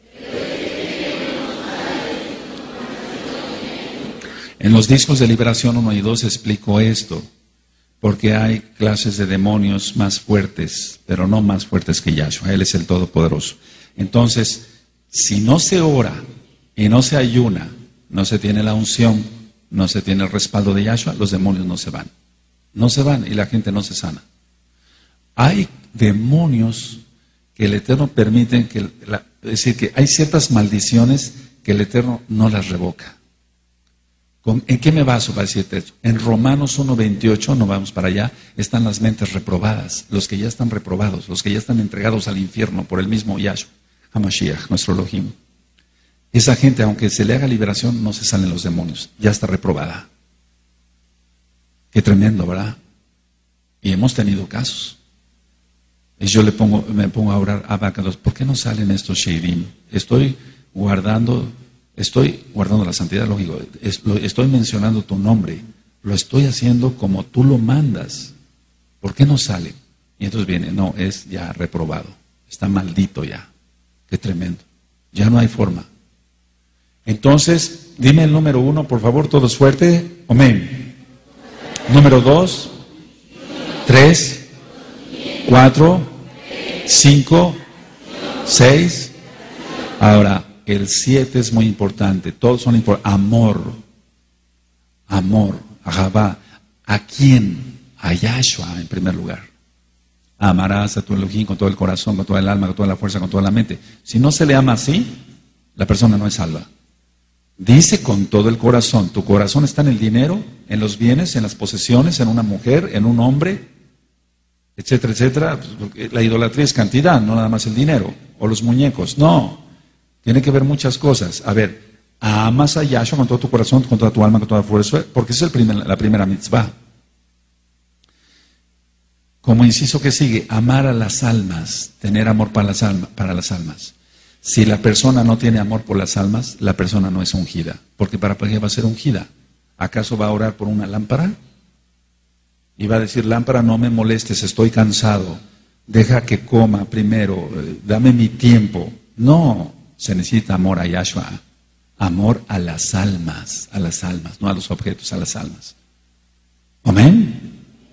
En los discos de Liberación uno y dos explico esto, porque hay clases de demonios más fuertes, pero no más fuertes que Yahshua. Él es el Todopoderoso. Entonces, si no se ora y no se ayuna, no se tiene la unción, no se tiene el respaldo de Yahshua, los demonios no se van. No se van y la gente no se sana. Hay demonios que el Eterno permite, que la, es decir, que hay ciertas maldiciones que el Eterno no las revoca. ¿Con, ¿En qué me baso para decirte esto? En Romanos uno veintiocho, no vamos para allá, están las mentes reprobadas, los que ya están reprobados, los que ya están entregados al infierno por el mismo Yahshua, HaMashiach, nuestro Elohim. Esa gente, aunque se le haga liberación, no se salen los demonios, ya está reprobada. Qué tremendo, ¿verdad? Y hemos tenido casos. Y yo le pongo, me pongo a orar a Abacados, ¿por qué no salen estos Sheidim? Estoy guardando Estoy guardando la santidad, lógico, estoy mencionando tu nombre, lo estoy haciendo como tú lo mandas. ¿Por qué no sale? Y entonces viene, no, es ya reprobado, está maldito ya. Qué tremendo. Ya no hay forma. Entonces, dime el número uno, por favor, todos fuerte. Amén. Número dos, tres, cuatro, cinco, seis. Ahora, el siete es muy importante. Todos son importantes. Amor. Amor. Ahabá. ¿A quién? A Yahshua en primer lugar. Amarás a tu Elohim con todo el corazón, con toda el alma, con toda la fuerza, con toda la mente. Si no se le ama así, la persona no es salva. Dice con todo el corazón. Tu corazón está en el dinero, en los bienes, en las posesiones, en una mujer, en un hombre, etcétera, etcétera. La idolatría es cantidad, no nada más el dinero. O los muñecos. No. Tiene que ver muchas cosas. A ver, amas a Yahshua con todo tu corazón, con toda tu alma, con toda tu fuerza, porque esa es el primer, la primera mitzvah. Como inciso que sigue, amar a las almas, tener amor para las almas, para las almas. Si la persona no tiene amor por las almas, la persona no es ungida. Porque ¿para qué va a ser ungida? ¿Acaso va a orar por una lámpara? Y va a decir, lámpara, no me molestes, estoy cansado. Deja que coma primero, dame mi tiempo. No, se necesita amor a Yahshua. Amor a las almas, a las almas, no a los objetos, a las almas. Amén.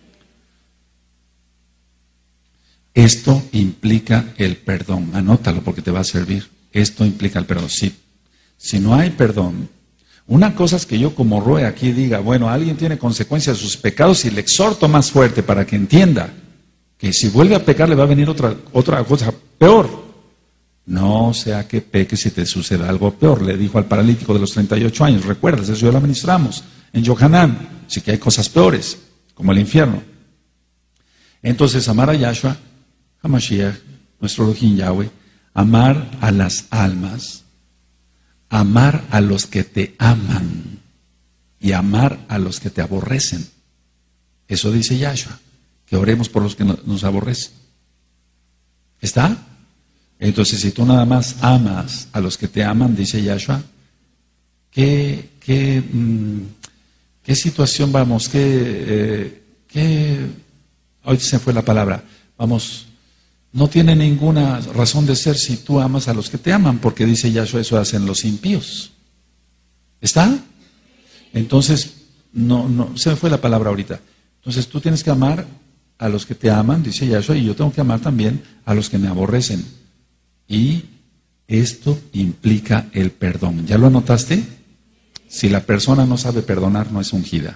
Esto implica el perdón. Anótalo porque te va a servir. Esto implica el perdón. Si, si no hay perdón, una cosa es que yo como Roe aquí diga, bueno, alguien tiene consecuencias de sus pecados y le exhorto más fuerte para que entienda que si vuelve a pecar le va a venir otra, otra cosa peor. No sea que peque si te suceda algo peor. Le dijo al paralítico de los treinta y ocho años, recuerdas, eso ya lo ministramos en Yohanan. Así que hay cosas peores, como el infierno. Entonces, amar a Yahshua, Hamashiach, nuestro Elohim Yahweh, amar a las almas, amar a los que te aman y amar a los que te aborrecen. Eso dice Yahshua, que oremos por los que nos aborrecen. ¿Está? Entonces, si tú nada más amas a los que te aman, dice Yahshua, ¿qué, qué, mmm, qué situación vamos? ¿Qué, eh, qué, hoy se fue la palabra, vamos, no tiene ninguna razón de ser si tú amas a los que te aman, porque dice Yahshua, eso hacen los impíos. ¿Está? Entonces, no, no, se me fue la palabra ahorita. Entonces, tú tienes que amar a los que te aman, dice Yahshua, y yo tengo que amar también a los que me aborrecen. Y esto implica el perdón. ¿Ya lo anotaste? Si la persona no sabe perdonar, no es ungida.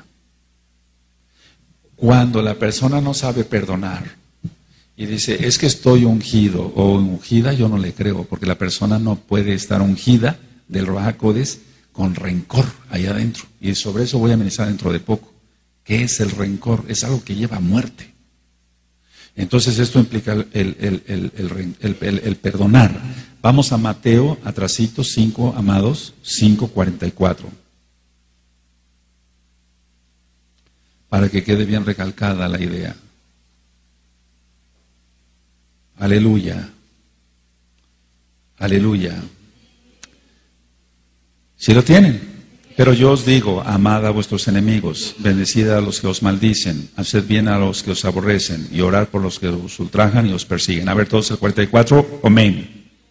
Cuando la persona no sabe perdonar y dice, es que estoy ungido o ungida, yo no le creo, porque la persona no puede estar ungida del Ruach HaKodesh con rencor allá adentro. Y sobre eso voy a ministrar dentro de poco. ¿Qué es el rencor? Es algo que lleva a muerte. Entonces esto implica el, el, el, el, el, el, el perdonar. Vamos a Mateo, atrasito, cinco, amados, cinco cuarenta y cuatro. Para que quede bien recalcada la idea. Aleluya. Aleluya. ¿Sí lo tienen? Pero yo os digo, amad a vuestros enemigos, bendecid a los que os maldicen, haced bien a los que os aborrecen, y orad por los que os ultrajan y os persiguen. A ver, todos el cuarenta y cuatro, amén.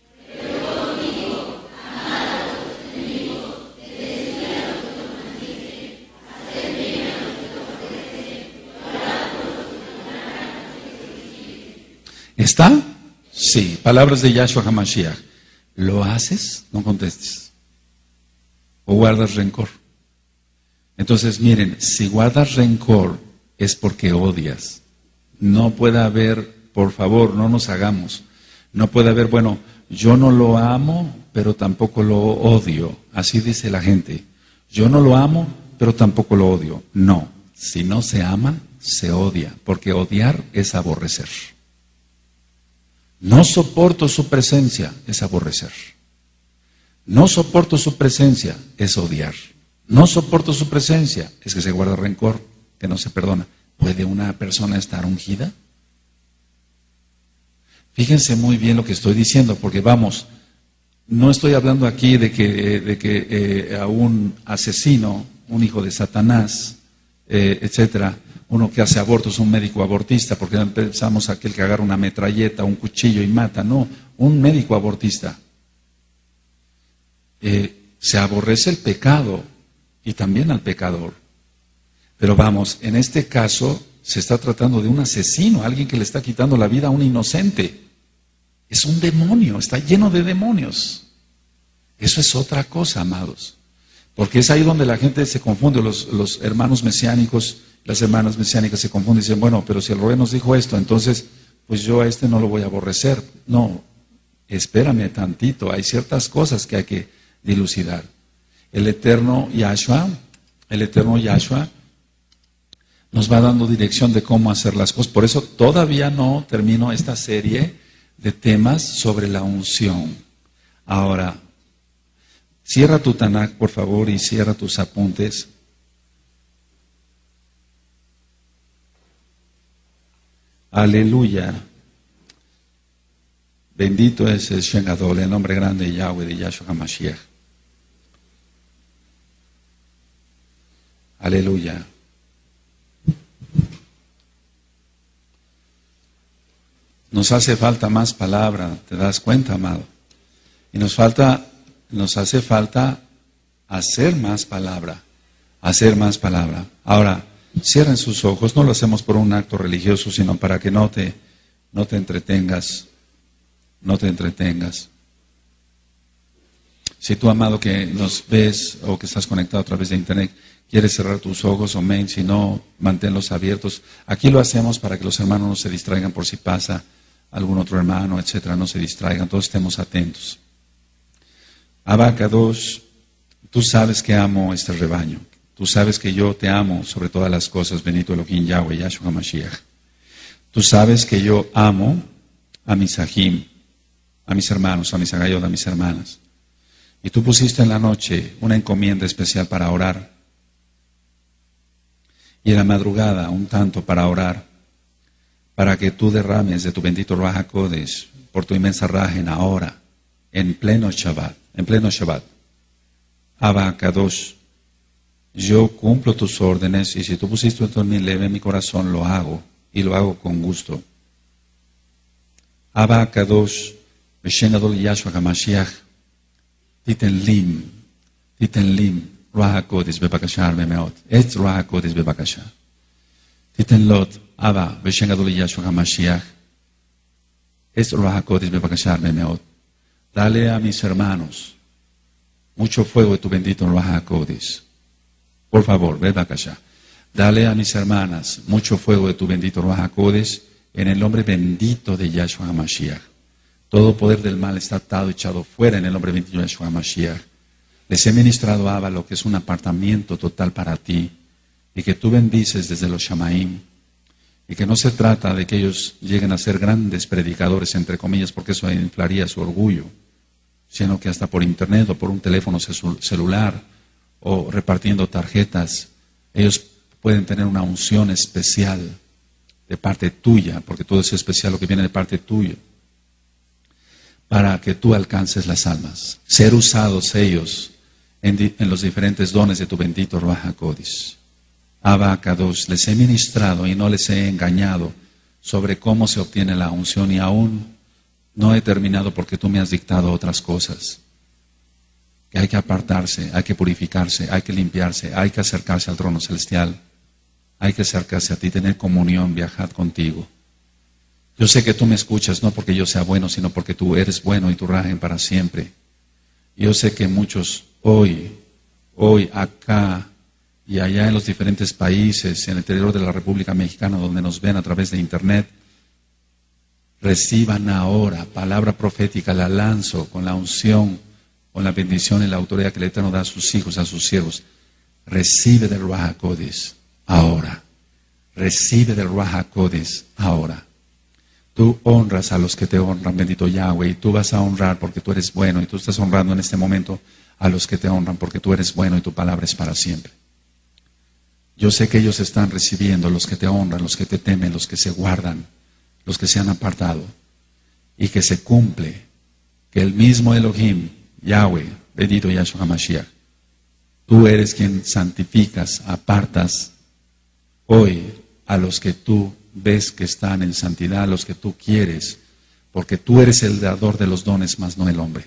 ¿Está? Sí. Palabras de Yahshua HaMashiach. ¿Lo haces? No contestes. ¿O guardas rencor? Entonces, miren, si guardas rencor es porque odias. No puede haber, por favor, no nos hagamos. No puede haber, bueno, yo no lo amo, pero tampoco lo odio. Así dice la gente. Yo no lo amo, pero tampoco lo odio. No, si no se ama, se odia, porque odiar es aborrecer. No soporto su presencia, es aborrecer. No soporto su presencia, es odiar. No soporto su presencia, es que se guarda rencor, que no se perdona. ¿Puede una persona estar ungida? Fíjense muy bien lo que estoy diciendo, porque vamos, no estoy hablando aquí de que, de que eh, a un asesino, un hijo de Satanás, eh, etcétera, uno que hace abortos, un médico abortista, porque pensamos aquel que agarra una metralleta, un cuchillo y mata. No, un médico abortista. Eh, se aborrece el pecado y también al pecador. Pero vamos, en este caso se está tratando de un asesino, alguien que le está quitando la vida a un inocente. Es un demonio, está lleno de demonios. Eso es otra cosa, amados. Porque es ahí donde la gente se confunde, los, los hermanos mesiánicos, las hermanas mesiánicas se confunden y dicen, bueno, pero si el rey nos dijo esto, entonces, pues yo a este no lo voy a aborrecer. No, espérame tantito, hay ciertas cosas que hay que dilucidar. El eterno Yahshua, el eterno Yahshua, nos va dando dirección de cómo hacer las cosas. Por eso todavía no termino esta serie de temas sobre la unción. Ahora, cierra tu Tanakh, por favor, y cierra tus apuntes. Aleluya. Bendito es el Shem Gadol, el nombre grande de Yahweh, de Yahshua HaMashiach. Aleluya. Nos hace falta más palabra, ¿te das cuenta, amado? Y nos falta, nos hace falta hacer más palabra, hacer más palabra. Ahora, cierren sus ojos, no lo hacemos por un acto religioso, sino para que no te, no te entretengas, no te entretengas. Si tú, amado, que nos ves o que estás conectado a través de internet, quieres cerrar tus ojos, amén, si no, manténlos abiertos. Aquí lo hacemos para que los hermanos no se distraigan por si pasa algún otro hermano, etcétera, no se distraigan, todos estemos atentos. Abacados, tú sabes que amo este rebaño. Tú sabes que yo te amo sobre todas las cosas, bendito Elohim Yahweh, Yahshua HaMashiach. Tú sabes que yo amo a mis ajim, a mis hermanos, a mis agayot, a mis hermanas. Y tú pusiste en la noche una encomienda especial para orar. Y en la madrugada un tanto para orar, para que tú derrames de tu bendito Ruach HaKodesh por tu inmensa rajen ahora, en pleno Shabbat, en pleno Shabbat. Abba Kadosh, yo cumplo tus órdenes y si tú pusiste esto en mi leve, en mi corazón, lo hago y lo hago con gusto. Abba Kadosh, Beshem Gadol Yahshua HaMashiach, Titen Lim, Titen Lim, Ruach HaKodesh bebakashah memeot, et Ruach HaKodesh bebakashah. Titen Lot, Abba, Beshem Gadol Yahshua HaMashiach, et Ruach HaKodesh bebakashah memeot. Dale a mis hermanos mucho fuego de tu bendito Ruach HaKodesh. Por favor, bebakashah. Dale a mis hermanas mucho fuego de tu bendito Ruach HaKodesh en el nombre bendito de Yahshua HaMashiach. Todo poder del mal está atado, echado fuera en el nombre bendito de Yahshua HaMashiach. Les he ministrado, Abba, lo que es un apartamiento total para ti, y que tú bendices desde los Shamaim, y que no se trata de que ellos lleguen a ser grandes predicadores, entre comillas, porque eso inflaría su orgullo, sino que hasta por internet o por un teléfono celular o repartiendo tarjetas, ellos pueden tener una unción especial de parte tuya, porque todo es especial lo que viene de parte tuya, para que tú alcances las almas, ser usados ellos en, di, en los diferentes dones de tu bendito Ruach HaKodesh. Abba Kadosh, les he ministrado y no les he engañado sobre cómo se obtiene la unción y aún no he terminado porque tú me has dictado otras cosas. Que hay que apartarse, hay que purificarse, hay que limpiarse, hay que acercarse al trono celestial, hay que acercarse a ti, tener comunión, viajar contigo. Yo sé que tú me escuchas no porque yo sea bueno, sino porque tú eres bueno y tu rajen para siempre. Yo sé que muchos hoy, hoy acá y allá en los diferentes países, en el interior de la República Mexicana, donde nos ven a través de internet, reciban ahora palabra profética, la lanzo con la unción, con la bendición y la autoridad que el Eterno da a sus hijos, a sus siervos. Recibe del Ruach HaKodesh ahora. Recibe del Ruach HaKodesh ahora. Tú honras a los que te honran, bendito Yahweh, y tú vas a honrar porque tú eres bueno, y tú estás honrando en este momento a los que te honran porque tú eres bueno y tu palabra es para siempre. Yo sé que ellos están recibiendo, los que te honran, los que te temen, los que se guardan, los que se han apartado, y que se cumple, que el mismo Elohim Yahweh, bendito Yahshua HaMashiach. Tú eres quien santificas, apartas hoy a los que tú ves que están en santidad, a los que tú quieres, porque tú eres el dador de los dones, más no el hombre.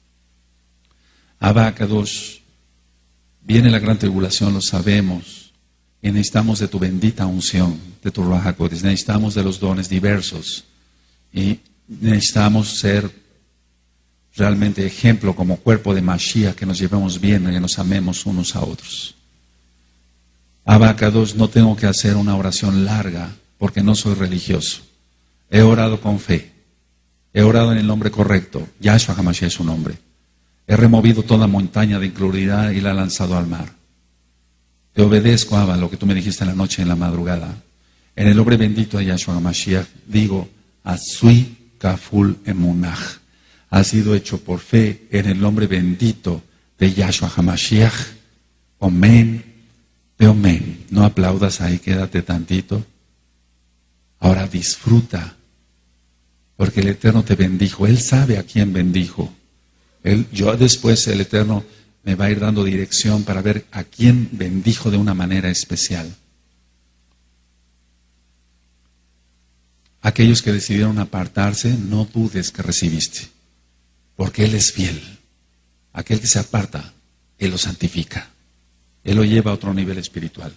Abba Kadosh, viene la gran tribulación, lo sabemos, y necesitamos de tu bendita unción, de tu Ruach HaKodesh, necesitamos de los dones diversos, y necesitamos ser realmente ejemplo como cuerpo de Mashiach, que nos llevemos bien y que nos amemos unos a otros. Abba Kadosh, no tengo que hacer una oración larga, porque no soy religioso. He orado con fe, he orado en el nombre correcto, Yahshua HaMashiach es su nombre. He removido toda montaña de incredulidad y la he lanzado al mar. Te obedezco, Abba, lo que tú me dijiste en la noche, en la madrugada. En el nombre bendito de Yahshua HaMashiach, digo, Asui Kaful Emunach. Ha sido hecho por fe en el nombre bendito de Yahshua HaMashiach. Omen, de omen. No aplaudas ahí, quédate tantito. Ahora disfruta, porque el Eterno te bendijo. Él sabe a quién bendijo. Él, yo después el Eterno me va a ir dando dirección para ver a quién bendijo de una manera especial. Aquellos que decidieron apartarse, no dudes que recibiste, porque Él es fiel. Aquel que se aparta, Él lo santifica. Él lo lleva a otro nivel espiritual.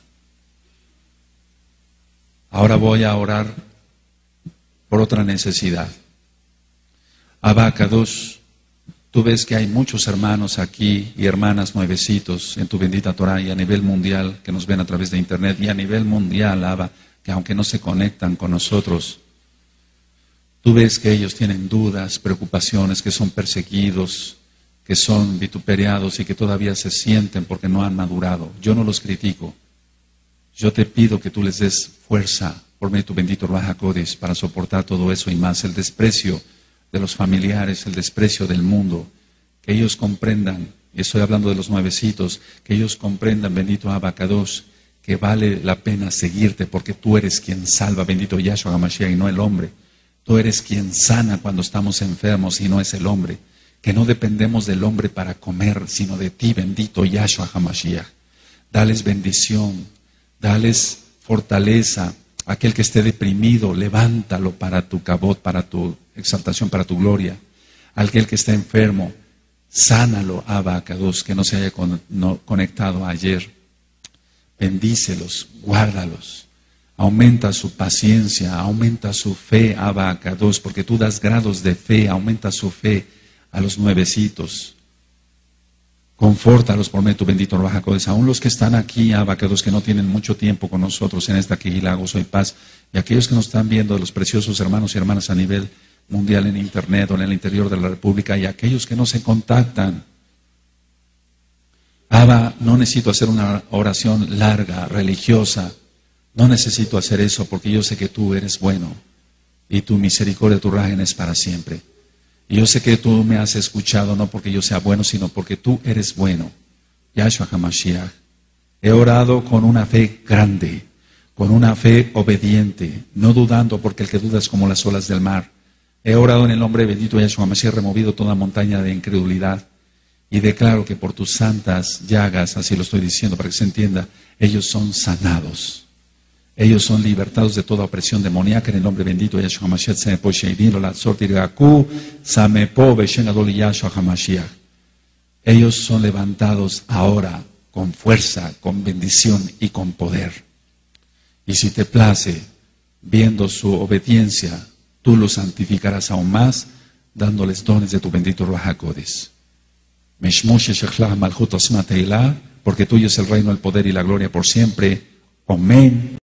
Ahora voy a orar por otra necesidad. Abba Kadosh, tú ves que hay muchos hermanos aquí y hermanas nuevecitos en tu bendita Torah y a nivel mundial que nos ven a través de internet y a nivel mundial, Abba, que aunque no se conectan con nosotros, tú ves que ellos tienen dudas, preocupaciones, que son perseguidos, que son vituperiados y que todavía se sienten porque no han madurado. Yo no los critico. Yo te pido que tú les des fuerza por medio de tu bendito Ruach HaKodesh para soportar todo eso y más, el desprecio de los familiares, el desprecio del mundo, que ellos comprendan, y estoy hablando de los nuevecitos, que ellos comprendan, bendito Abba Kadosh, que vale la pena seguirte porque tú eres quien salva, bendito Yahshua HaMashiach, y no el hombre. Tú eres quien sana cuando estamos enfermos y no es el hombre. Que no dependemos del hombre para comer, sino de ti, bendito Yahshua HaMashiach. Dales bendición, dales fortaleza. Aquel que esté deprimido, levántalo para tu cabot, para tu exaltación, para tu gloria. Aquel que esté enfermo, sánalo, Abba Kadosh, que no se haya con, no, conectado ayer. Bendícelos, guárdalos. Aumenta su paciencia, aumenta su fe, Abba Kadosh, porque tú das grados de fe, aumenta su fe a los nuevecitos. Confórtalos por medio de tu bendito Ruach HaKodesh. Aún los que están aquí, Abba Kadosh, que no tienen mucho tiempo con nosotros en esta Kehilá, Gozo y Paz, y aquellos que nos están viendo, los preciosos hermanos y hermanas a nivel mundial en internet o en el interior de la República, y aquellos que no se contactan. Abba, no necesito hacer una oración larga, religiosa. No necesito hacer eso porque yo sé que tú eres bueno y tu misericordia, tu rajen es para siempre. Y yo sé que tú me has escuchado no porque yo sea bueno, sino porque tú eres bueno. Yahshua HaMashiach. He orado con una fe grande, con una fe obediente, no dudando porque el que duda es como las olas del mar. He orado en el nombre bendito de Yahshua HaMashiach, he removido toda montaña de incredulidad y declaro que por tus santas llagas, así lo estoy diciendo para que se entienda, ellos son sanados. Ellos son libertados de toda opresión demoníaca en el nombre bendito de Yahshua HaMashiach. Ellos son levantados ahora con fuerza, con bendición y con poder. Y si te place, viendo su obediencia, tú los santificarás aún más, dándoles dones de tu bendito Ruach HaKodesh. Porque tuyo es el reino, el poder y la gloria por siempre. Amén.